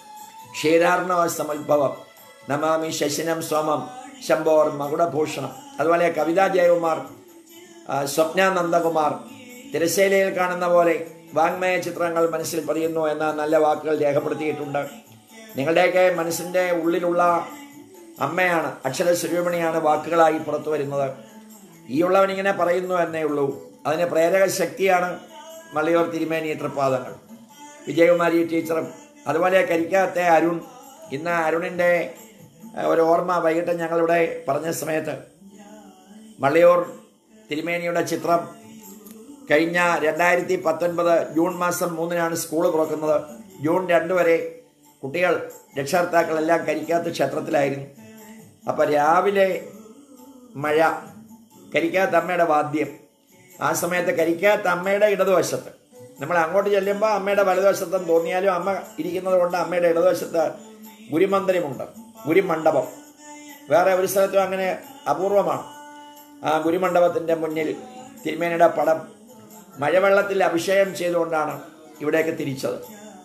ക്ഷീരാർണവ സമുദ്ഭവം നമാമി ശശിനം സോമം ശംഭോർ മകുടഭൂഷണം അതുപോലെ കവിതാ ജയകുമാർ, സ്വപ്ന നന്ദകുമാർ, തിരശ്ശീലയിൽ കാണുന്ന പോലെ വാങ്മയ ചിത്രങ്ങൾ മനസ്സിൽ പതിയുന്നു എന്ന നല്ല വാക്കുകൾ രേഖപ്പെടുത്തിയിട്ടുണ്ട്. നിങ്ങളുടെയൊക്കെ മനസ്സിൻ്റെ ഉള്ളിലുള്ള അമ്മയാണ്, അക്ഷരസ്വരൂപിണിയാണ് വാക്കുകളായി പുറത്തു വരുന്നത്. ഈ ഉള്ളവനിങ്ങനെ പറയുന്നു എന്നേ ഉള്ളൂ. അതിന് പ്രേരക ശക്തിയാണ് മള്ളിയൂർ തിരുമേനി തൃപ്പാദങ്ങൾ, വിജയകുമാരി ടീച്ചറും, അതുപോലെ കരിക്കാത്തെ അരുൺ. ഇന്ന് അരുണിൻ്റെ ഒരു ഓർമ്മ വൈകിട്ട് ഞങ്ങളിവിടെ പറഞ്ഞ സമയത്ത് മള്ളിയൂർ തിരുമേനിയുടെ ചിത്രം കഴിഞ്ഞ 2019 ജൂൺ മാസം 3-നാണ് സ്കൂൾ തുറക്കുന്നത്. ജൂൺ 2 വരെ കുട്ടികൾ രക്ഷകർത്താക്കളെല്ലാം കരിക്കാത്ത ക്ഷേത്രത്തിലായിരുന്നു. അപ്പോൾ രാവിലെ മഴ, കരിക്കാത്ത അമ്മയുടെ വാദ്യം. ആ സമയത്ത് കരിക്കാത്ത അമ്മയുടെ ഇടതുവശത്ത്, നമ്മൾ അങ്ങോട്ട് ചെല്ലുമ്പോൾ അമ്മയുടെ വലതുവശത്തെന്ന് തോന്നിയാലും അമ്മ ഇരിക്കുന്നത് കൊണ്ട് അമ്മയുടെ ഇടതുവശത്ത് ഗുരുമന്ദിരമുണ്ട്, ഗുരുമണ്ഡപം. വേറെ ഒരു സ്ഥലത്തും അങ്ങനെ അപൂർവമാണ്. ആ ഗുരുമണ്ഡപത്തിൻ്റെ മുന്നിൽ തിരുമേനിയുടെ പടം മഴവെള്ളത്തിൽ അഭിഷേകം ചെയ്തുകൊണ്ടാണ് ഇവിടേക്ക് തിരിച്ചത്.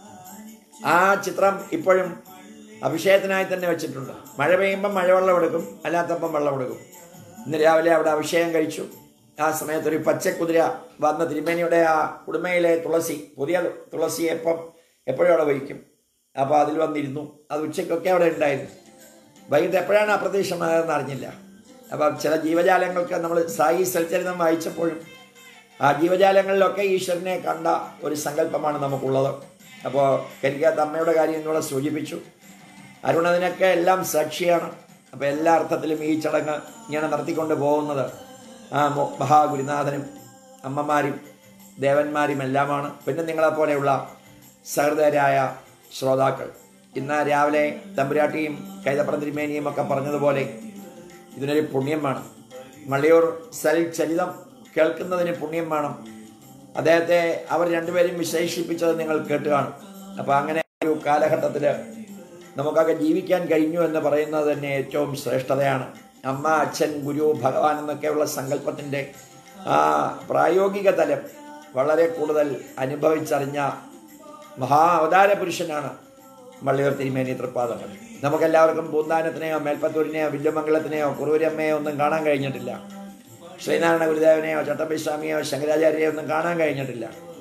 ആ ചിത്രം ഇപ്പോഴും അഭിഷേകത്തിനായി തന്നെ വെച്ചിട്ടുണ്ട്. മഴ പെയ്യുമ്പം മഴവെള്ളം എടുക്കും, അല്ലാത്തപ്പം വെള്ളം എടുക്കും. ഇന്ന് രാവിലെ അവിടെ അഭിഷേകം കഴിച്ചു. ആ സമയത്തൊരു പച്ചക്കുതിര വന്ന് തിരുമേനിയുടെ ആ കുടുമയിലെ തുളസി, പുതിയ തുളസി എപ്പോഴും അവിടെ വഹിക്കും. അപ്പോൾ അതിൽ വന്നിരുന്നു. അത് ഉച്ചയ്ക്കൊക്കെ അവിടെ ഉണ്ടായിരുന്നു. വൈകിട്ട് എപ്പോഴാണ് അപ്രത്യക്ഷമായതെന്ന് അറിഞ്ഞില്ല. അപ്പം ചില ജീവജാലങ്ങൾക്ക് നമ്മൾ സായി സൽചരിതം വായിച്ചപ്പോഴും ആ ജീവജാലങ്ങളിലൊക്കെ ഈശ്വരനെ കണ്ട ഒരു സങ്കല്പമാണ് നമുക്കുള്ളത്. അപ്പോൾ കരിക്കാത്ത അമ്മയുടെ കാര്യം എന്നോട് സൂചിപ്പിച്ചു. അരുൺ അതിനൊക്കെ എല്ലാം സാക്ഷിയാണ്. അപ്പോൾ എല്ലാ അർത്ഥത്തിലും ഈ ചടങ്ങ് ഇങ്ങനെ നടത്തിക്കൊണ്ട് പോകുന്നത് ആ മഹാഗുരുനാഥനും അമ്മമാരും ദേവന്മാരും എല്ലാമാണ്. പിന്നെ നിങ്ങളെപ്പോലെയുള്ള സഹൃദയരായ ശ്രോതാക്കൾ. ഇന്ന് രാവിലെ തമ്പുരാട്ടിയും കൈതപ്രം തിരുമേനിയും ഒക്കെ പറഞ്ഞതുപോലെ ഇതിനൊരു പുണ്യം വേണം. മള്ളിയൂർ സൽചരിതം കേൾക്കുന്നതിന് പുണ്യം വേണം. അദ്ദേഹത്തെ അവർ രണ്ടുപേരും വിശേഷിപ്പിച്ചത് നിങ്ങൾ കേട്ട് കാണും. അപ്പോൾ അങ്ങനെ ഒരു കാലഘട്ടത്തിൽ നമുക്കൊക്കെ ജീവിക്കാൻ കഴിഞ്ഞു എന്ന് പറയുന്നത് തന്നെ ഏറ്റവും ശ്രേഷ്ഠതയാണ്. അമ്മ, അച്ഛൻ, ഗുരു, ഭഗവാൻ എന്നൊക്കെയുള്ള സങ്കല്പത്തിൻ്റെ ആ പ്രായോഗിക തലം വളരെ കൂടുതൽ അനുഭവിച്ചറിഞ്ഞ മഹാ അവതാര പുരുഷനാണ് മള്ളിയൂർ തിരുമേനി തൃപ്പാദങ്ങൾ. നമുക്കെല്ലാവർക്കും പൂന്താനത്തിനെയോ മേൽപ്പത്തൂരിനെയോ വില്ലുമംഗലത്തിനെയോ കുറൂരമ്മയോ ഒന്നും കാണാൻ കഴിഞ്ഞിട്ടില്ല. ശ്രീനാരായണ ഗുരുദേവനെയോ ചട്ടമ്പി സ്വാമിയോ ശങ്കരാചാര്യയോ ഒന്നും കാണാൻ കഴിഞ്ഞിട്ടില്ല.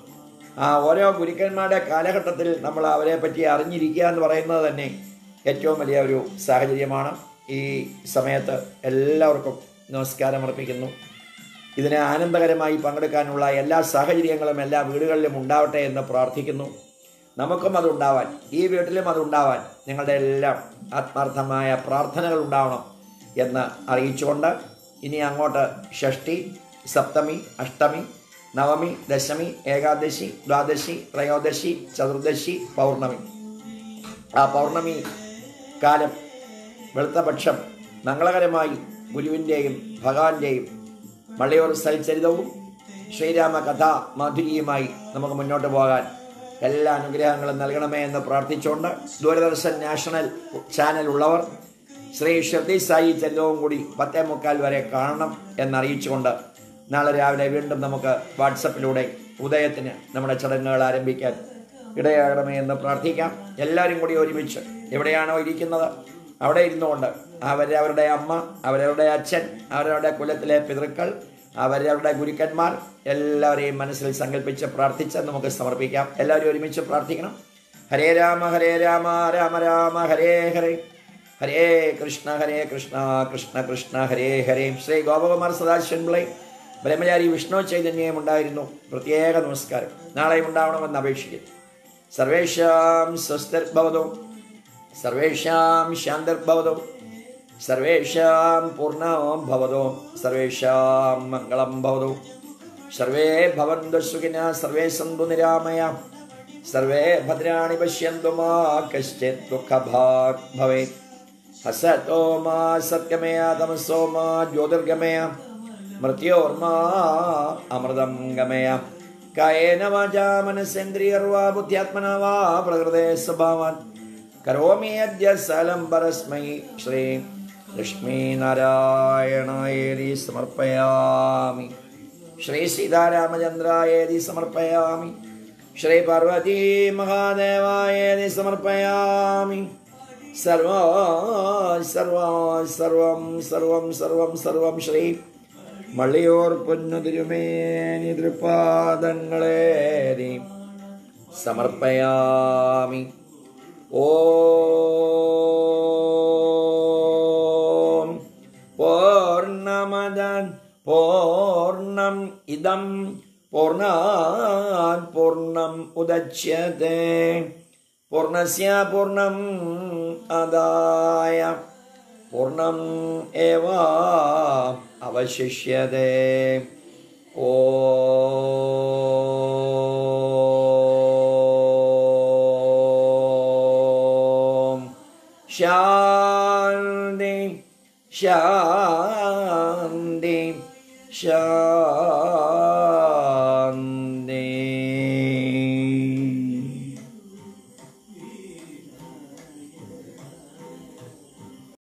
ഓരോ ഗുരുക്കന്മാരുടെ കാലഘട്ടത്തിൽ നമ്മൾ അവരെ പറ്റി അറിഞ്ഞിരിക്കുക എന്ന് പറയുന്നത് തന്നെ ഏറ്റവും വലിയ ഒരു സാഹചര്യമാണ്. ഈ സമയത്ത് എല്ലാവർക്കും നമസ്കാരം അർപ്പിക്കുന്നു. ഇതിനെ ആനന്ദകരമായി പങ്കെടുക്കാനുള്ള എല്ലാ സാഹചര്യങ്ങളും എല്ലാ വീടുകളിലും ഉണ്ടാവട്ടെ എന്ന് പ്രാർത്ഥിക്കുന്നു. നമുക്കും അതുണ്ടാവാൻ, ഈ വീട്ടിലും അതുണ്ടാവാൻ നിങ്ങളുടെ എല്ലാം ആത്മാർത്ഥമായ പ്രാർത്ഥനകൾ ഉണ്ടാവണം എന്ന് അറിയിച്ചുകൊണ്ട് ഇനി അങ്ങോട്ട് ഷഷ്ടി, സപ്തമി, അഷ്ടമി, നവമി, ദശമി, ഏകാദശി, ദ്വാദശി, ത്രയോദശി, ചതുർദശി, പൗർണമി. ആ പൗർണമി കാലം, വെളുത്തപക്ഷം മംഗളകരമായി ഗുരുവിൻ്റെയും ഭഗവാന്റെയും മള്ളിയൂർ സൽചരിതവും ശ്രീരാമ കഥാ മാധുരിയുമായി നമുക്ക് മുന്നോട്ട് പോകാൻ എല്ലാ അനുഗ്രഹങ്ങളും നൽകണമേ എന്ന് പ്രാർത്ഥിച്ചുകൊണ്ട് ദൂരദർശൻ നാഷണൽ ചാനൽ ഉള്ളവർ ശ്രീ ഷിർദി സായി ചരിതവും കൂടി 10:45 വരെ കാണണം എന്നറിയിച്ചുകൊണ്ട് നാളെ രാവിലെ വീണ്ടും നമുക്ക് വാട്സപ്പിലൂടെ ഉദയത്തിന് നമ്മുടെ ചടങ്ങുകൾ ആരംഭിക്കാൻ ഇടയാകണമേ എന്ന് പ്രാർത്ഥിക്കാം. എല്ലാവരും കൂടി ഒരുമിച്ച് എവിടെയാണോ ഇരിക്കുന്നത് അവിടെ ഇരുന്നുകൊണ്ട് അവരവരുടെ അമ്മ, അവരവരുടെ അച്ഛൻ, അവരവരുടെ കുലത്തിലെ പിതൃക്കൾ, അവരവരുടെ ഗുരുക്കന്മാർ എല്ലാവരെയും മനസ്സിൽ സങ്കല്പിച്ച് പ്രാർത്ഥിച്ച് നമുക്ക് സമർപ്പിക്കാം. എല്ലാവരും ഒരുമിച്ച് പ്രാർത്ഥിക്കണം. ഹരേ രാമ രാമ രാമ ഹരേ ഹരേ, ഹരേ കൃഷ്ണ കൃഷ്ണ കൃഷ്ണ ഹരേ ഹരേ. ശ്രീ ഗോപകുമാർ സദാശിവൻ പിള്ളൈ ബ്രഹ്മചാരി വിഷ്ണു ചൈതന്യം ഉണ്ടായിരുന്നു. പ്രത്യേക നമസ്കാരം. നാളെയും ഉണ്ടാവണമെന്ന് അപേക്ഷിക്കുന്നു. സർവേഷാം സ്വസ്തിർഭവതു, സർവേഷാം ശാന്തിർഭവതു, സർവേഷാം പൂർണ്ണം ഭവതു, സർവേഷാം മംഗളം ഭവതു. സർവേ ഭവന്തു സുഖിനഃ, സർവേ സന്തു നിരാമയാ, സർവേ ഭദ്രാണി പശ്യന്തു മാ കശ്ചിത് ദുഃഖഭാഗ് ഭവേത്. ഹസതോ മാ സത്യമയ, തമസോ മാ ജ്യോതിർഗമയ, മൃത്യോർമാ അമൃതം ഗമയ. കായേന വാചാ മനസേന്ദ്രിയർവാ ബുദ്ധ്യാത്മനാ വാ പ്രകൃതേ സ്വഭാവാൻ കരോമി അദ്യ സകലം പരസ്മൈ ശ്രീ ലക്ഷ്മീനാരായണായേതി സമർപ്പയാമി. ശ്രീ സീതാരാമചന്ദ്രായേതി സമർപ്പയാമി. ശ്രീ പാർവതീ മഹാദേവായേതി സമർപ്പയാമി. സർവ സർവ സർവം സർവം സർവം സർവം ശ്രീ മള്ളിയൂർ പൊന്നു തിരുമേനി തൃപാദങ്ങളെ സമർപ്പയാമി. ഓം പൂർണ്ണമദ പൂർണ്ണം ഇദം പൂർണ്ണാത് പൂർണ്ണം ഉദച്യത്തെ പൂർണ്ണസ്യ പൂർണ്ണം ആദായ പൂർണ്ണം ഏവ അവശിഷ്യത്തെ. ഓം ശാന്തി ശാന്തി ശാന്തി.